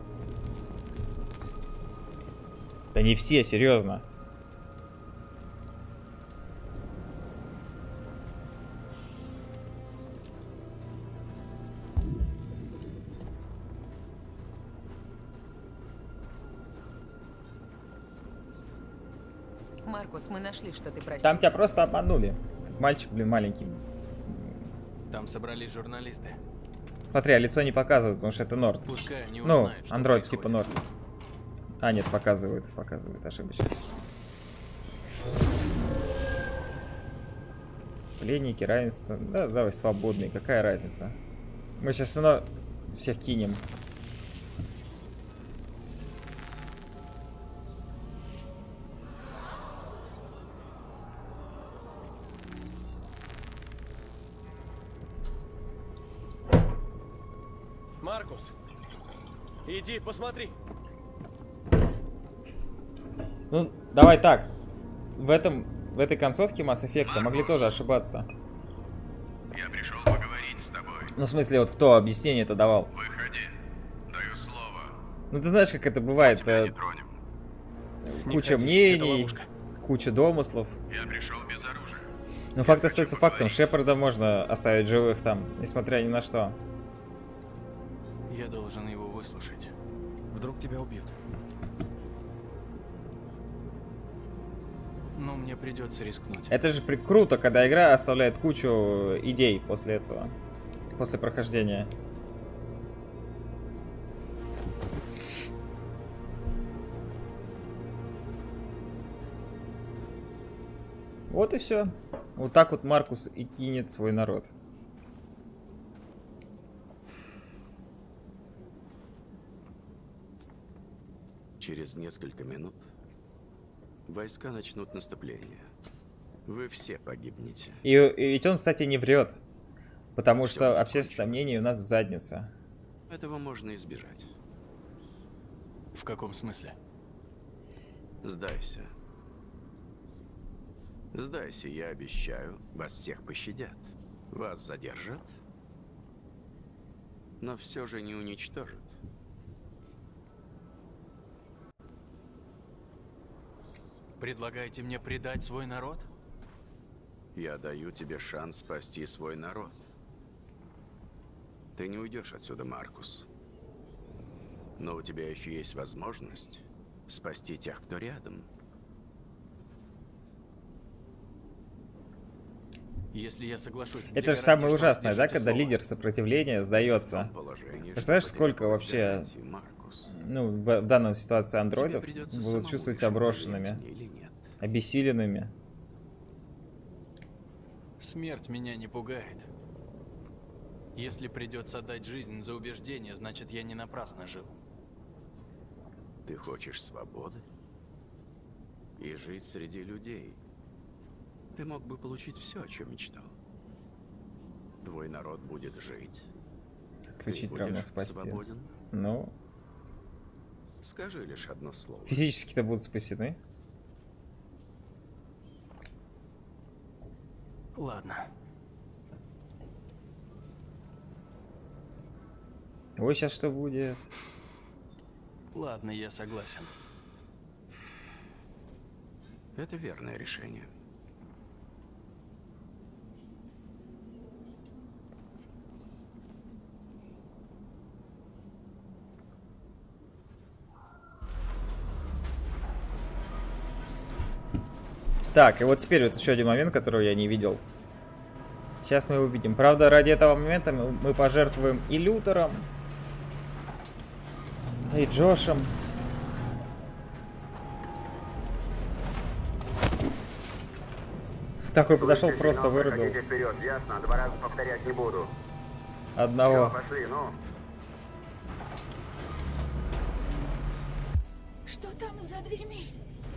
Да не все, серьезно. Маркус, мы нашли, что ты просил. Там тебя просто обманули. Мальчик, блин, маленький. Там собрались журналисты. Смотри, а лицо не показывают, потому что это Норд. Пускай они ну, узнают, что андроид происходит. типа Норд. А, нет, показывают ошибочно. Пленники, равенство. Да, давай свободные, какая разница. Мы сейчас все равно всех кинем. Маркус, иди, посмотри. Ну, давай так. В этой концовке Mass Effect могли тоже ошибаться. Я пришел поговорить с тобой. Ну, в смысле, вот кто объяснение это давал? Выходи. Даю слово. Ну, ты знаешь, как это бывает. Куча мнений, куча домыслов. Я пришел без оружия. Но факт остается фактом. Шепарда можно оставить живых там, несмотря ни на что. Я должен его выслушать. Вдруг тебя убьют. Ну, Но мне придется рискнуть. Это же круто, когда игра оставляет кучу идей после этого. После прохождения. Вот и все. Вот так вот Маркус и кинет свой народ. Через несколько минут войска начнут наступление. Вы все погибнете. И ведь он, кстати, не врет. Потому что общественное мнение у нас задница. Этого можно избежать. В каком смысле? Сдайся. Сдайся, я обещаю, вас всех пощадят. Вас задержат, но все же не уничтожат. Предлагаете мне предать свой народ? Я даю тебе шанс спасти свой народ. Ты не уйдешь отсюда, Маркус. Но у тебя еще есть возможность спасти тех, кто рядом. Если я соглашусь... Это же самое ужасное, да, когда лидер сопротивления сдается. Представляешь, сколько вообще, ну, в данной ситуации андроидов будут чувствовать себя брошенными, обессиленными. Смерть меня не пугает. Если придется отдать жизнь за убеждение, значит, я не напрасно жил. Ты хочешь свободы? И жить среди людей. Ты мог бы получить все, о чем мечтал. Твой народ будет жить. Отключить равно спасти. Свободен? Ну. Скажи лишь одно слово. Физически-то будут спасены. Ладно. Ой, сейчас что будет? Ладно, я согласен. Это верное решение. Так, и вот теперь вот еще один момент, которого я не видел. Сейчас мы его увидим. Правда, ради этого момента мы пожертвуем и Лютером, и Джошем. Такой подошел, просто вырубил. Вперед, ясно? 2 раза повторять не буду. Одного. Всё, пошли, ну. Что там за дверьми?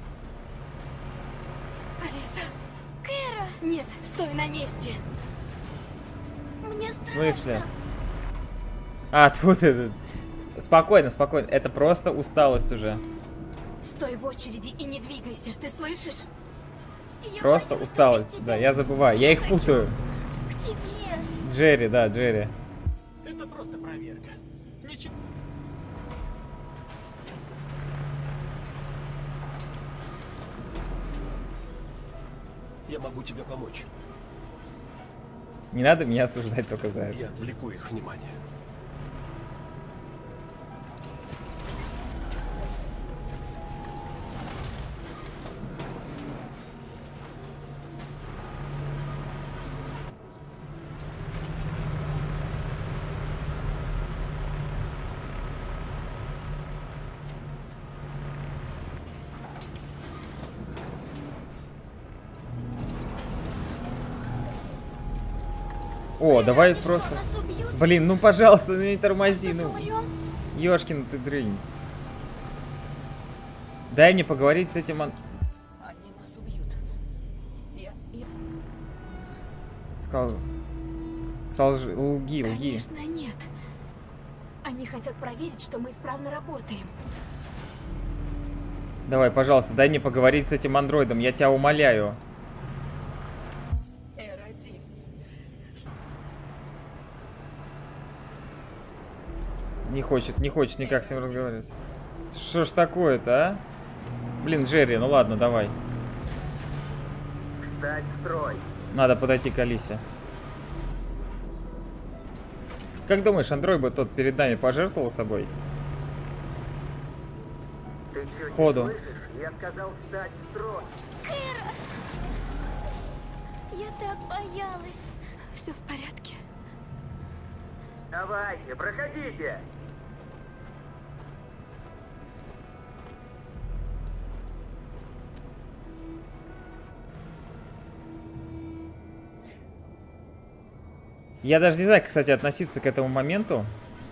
Алиса. Кэра! Нет, стой на месте. Мне В страшно. смысле? А, тут это... Спокойно, спокойно. Это просто усталость уже. Стой в очереди и не двигайся, ты слышишь? Просто усталость. Да, я забываю. Я их путаю. К тебе. Джерри, да, Джерри. Это просто проверка. Ничего. Я могу тебе помочь. Не надо меня осуждать только за это. Я отвлеку их внимание. О, давай просто... Блин, ну пожалуйста, ну не тормози, ну. Ёшкин ты дрынь. Дай мне поговорить с этим... Они нас убьют. Я... Сказал... Лги, лги. Конечно, нет. Они хотят проверить, что мы исправно работаем. Давай, пожалуйста, дай мне поговорить с этим андроидом, я тебя умоляю. Не хочет никак с ним разговаривать. Что ж такое-то, а? Блин, Джерри, ну ладно, давай. Встать в строй. Надо подойти к Алисе. Как думаешь, андроид бы тот перед нами пожертвовал собой? Ты чё, Ходу. не слышишь? Я сказал встать в строй. Кэра! Я так боялась. Все в порядке. Давайте, проходите. Я даже не знаю, как, кстати, относиться к этому моменту.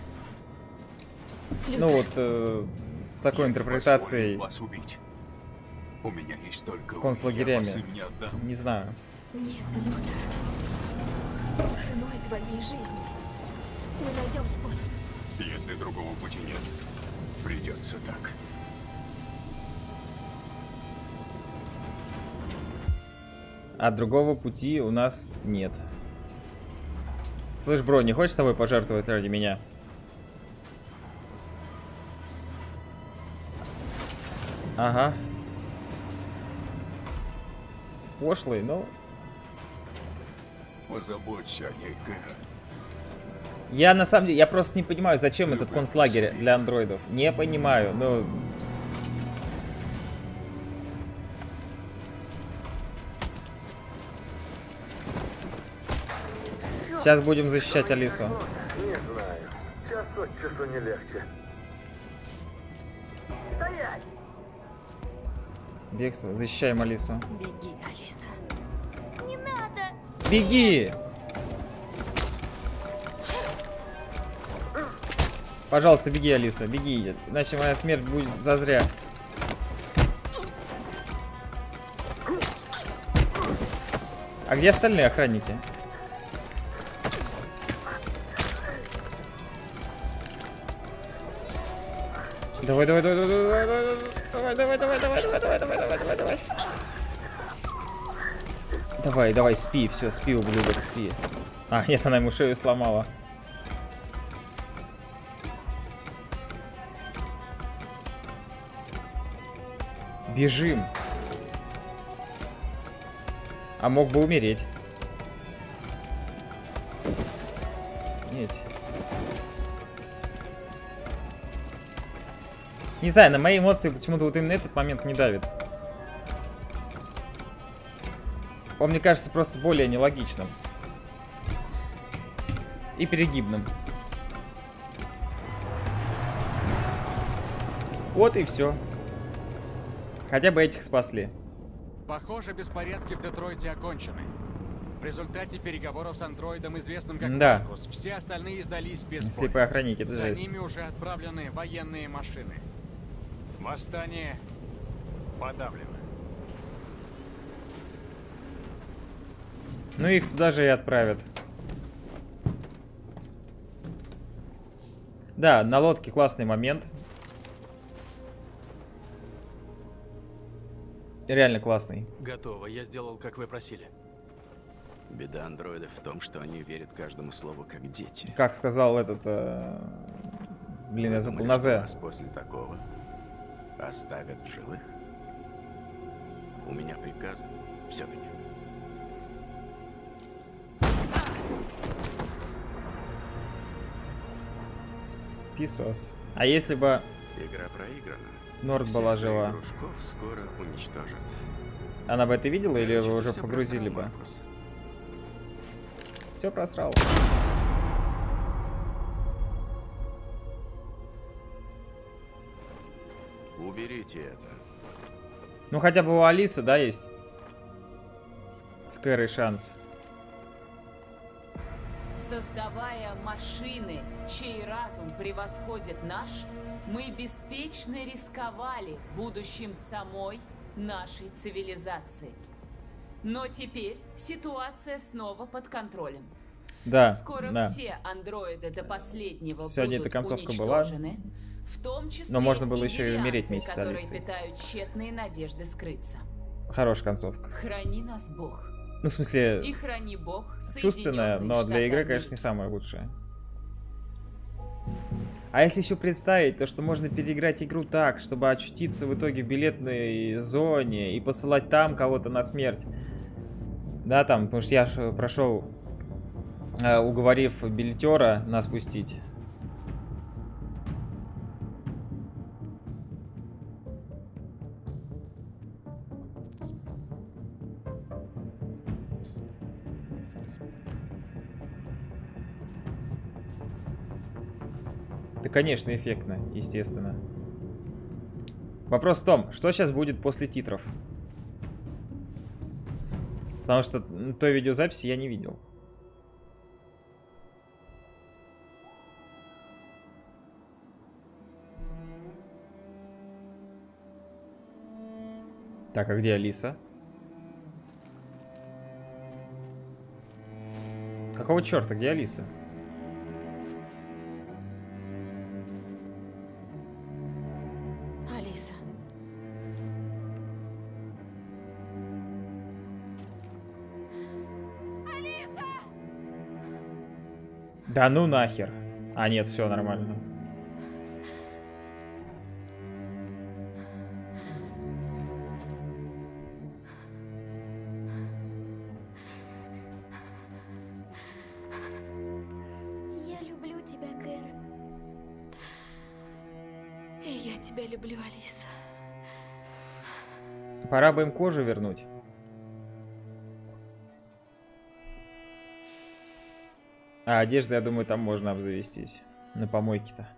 Ну вот, такой интерпретацией Вас убить. У меня есть только с концлагерями. я вас им не отдам. Не знаю. Нет, Лютер. Ценой твоей жизни. Мы найдем способ. Если другого пути нет, придется так. А другого пути у нас нет. Слышь, бро, не хочешь с тобой пожертвовать ради меня? Ага. Пошлый, но... Позаботься о ней, Кэра. Я на самом деле, я просто не понимаю, зачем этот концлагерь для андроидов. Не понимаю, но... Сейчас будем защищать Алису. Не знаю. Час от часу не легче. Стоять! Бегство, защищаем Алису. Беги, Алиса. Не надо! Беги! Пожалуйста, беги, Алиса, беги, иначе моя смерть будет зазря. А где остальные охранники? Давай, давай, давай, давай, давай, давай, давай, давай, давай, давай, давай, давай, давай, давай, давай. Давай, давай, спи, все, спи, ублюдок, спи. А, нет, она ему шею сломала. Бежим. А мог бы умереть. Нет. Не знаю, на мои эмоции почему-то вот именно этот момент не давит. Он, мне кажется, просто более нелогичным. И перегибным. Вот и все. Хотя бы этих спасли. Похоже, беспорядки в Детройте окончены. В результате переговоров с андроидом, известным как Да. Маркус, все остальные сдались без боя. Слепые охранники, это За жесть. ними уже отправлены военные машины. Восстание подавлено. Ну их туда же и отправят. Да, на лодке классный момент. Реально классный. Готово, я сделал, как вы просили. Беда андроидов в том, что они верят каждому слову, как дети. Как сказал этот... Блин, я забыл. На «З». Нас после такого оставят в живых? У меня приказы все-таки. Писос. А если бы Игра проиграна. Норд была Всех жива? игрушков скоро уничтожат. Она бы это видела или Короче, вы ты уже всё погрузили просрал, бы? Маркус. Все просрал. Уберите это. Ну хотя бы у Алисы, да, есть с Кэрой шанс. Создавая машины, чей разум превосходит наш, мы беспечно рисковали будущим самой нашей цивилизации. Но теперь ситуация снова под контролем. Да, Скоро да. все андроиды до последнего Сегодня будут эта концовка была. уничтожены, в том числе Но можно было и еще и умереть девианты, вместе с которые Алисой. питают тщетные надежды скрыться. Хорошая концовка. Храни нас Бог. Ну, в смысле, И храни Бог чувственная, но для игры, конечно, не самая лучшая. А если еще представить, то что можно переиграть игру так, чтобы очутиться в итоге в билетной зоне и посылать там кого-то на смерть. Да, там, потому что я ж прошел, уговорив билетера нас пустить. Да, конечно, эффектно, естественно. Вопрос в том, что сейчас будет после титров. Потому что той видеозаписи я не видел. Так, а где Алиса? Какого черта, где Алиса? Алиса. Да ну нахер. А нет, все нормально. Я люблю тебя, Кэр. И я тебя люблю, Алиса. Пора бы им кожу вернуть. А одежда, я думаю, там можно обзавестись. На помойке-то.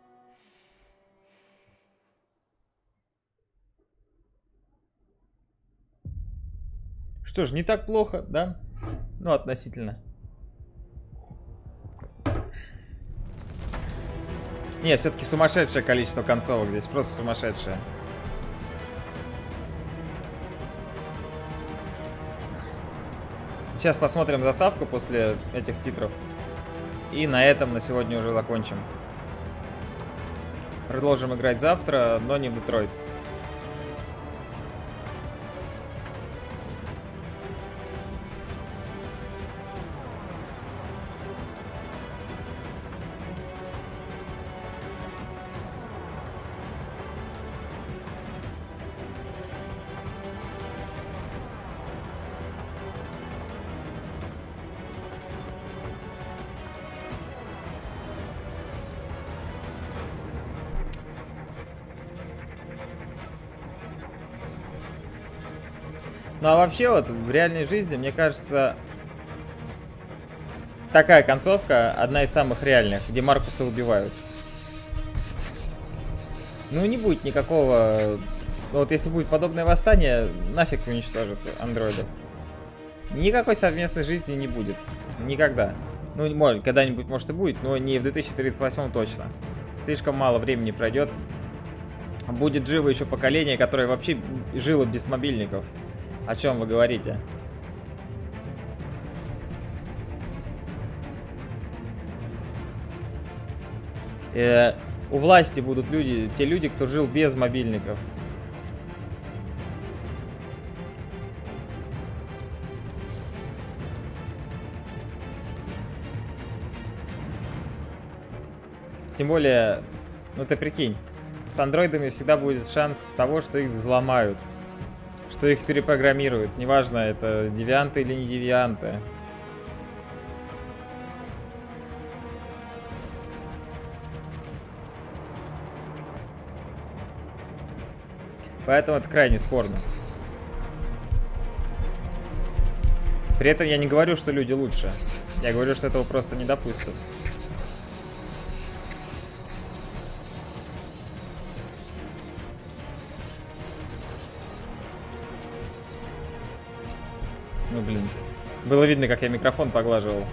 Что ж, не так плохо, да? Ну, относительно. Не, все-таки сумасшедшее количество концовок здесь. Просто сумасшедшее. Сейчас посмотрим заставку после этих титров. И на этом на сегодня уже закончим. Продолжим играть завтра, но не в Детройт. Ну а вообще вот в реальной жизни, мне кажется, такая концовка одна из самых реальных, где Маркуса убивают. Ну не будет никакого... Вот если будет подобное восстание, нафиг уничтожат андроидов. Никакой совместной жизни не будет. Никогда. Ну, может, когда-нибудь, может, и будет, но не в 2038 точно. Слишком мало времени пройдет. Будет живо еще поколение, которое вообще жило без мобильников. О чем вы говорите? У власти будут люди, те люди, кто жил без мобильников. Тем более, ну ты прикинь, с андроидами всегда будет шанс того, что их взломают. Что их перепрограммируют. Неважно, это девианты или не девианты. Поэтому это крайне спорно. При этом я не говорю, что люди лучше. Я говорю, что этого просто не допустят. Ну, блин. Было видно, как я микрофон поглаживал.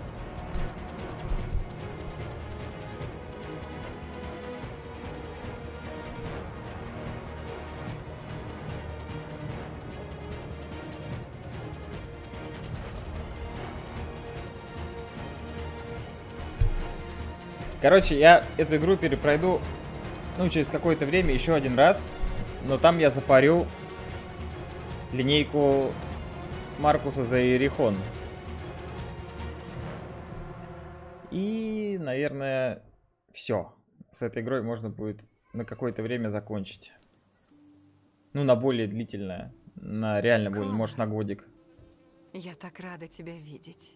Короче, я эту игру перепройду, ну, через какое-то время еще один раз. Но там я запарю линейку Маркуса за Иерихон. И, наверное, все. С этой игрой можно будет на какое-то время закончить. Ну, на более длительное. На реально более, может, на годик. Я так рада тебя видеть.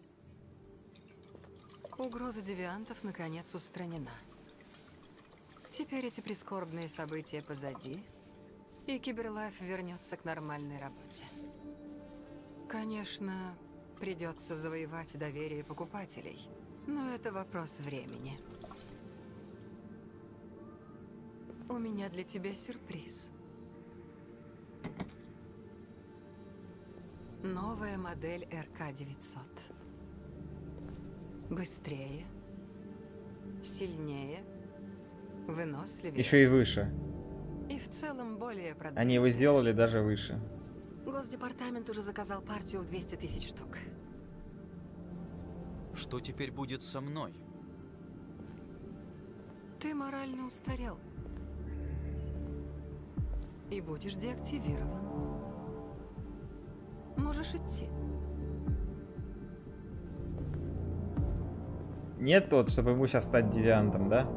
Угроза девиантов наконец устранена. Теперь эти прискорбные события позади, и Киберлайф вернется к нормальной работе. Конечно, придется завоевать доверие покупателей, но это вопрос времени. У меня для тебя сюрприз. Новая модель РК-900. Быстрее, сильнее, выносливее. Еще и выше. И в целом более продвинутая. Они его сделали даже выше. Госдепартамент уже заказал партию в 200 тысяч штук. Что теперь будет со мной? Ты морально устарел. И будешь деактивирован. Можешь идти. Нет тот, чтобы ему сейчас стать девиантом, да?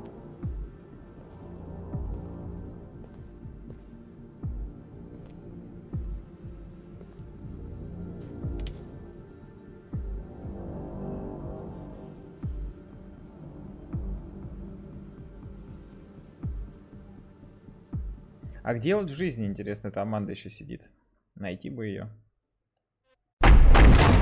А где вот в жизни, интересно, эта Аманда еще сидит? Найти бы ее.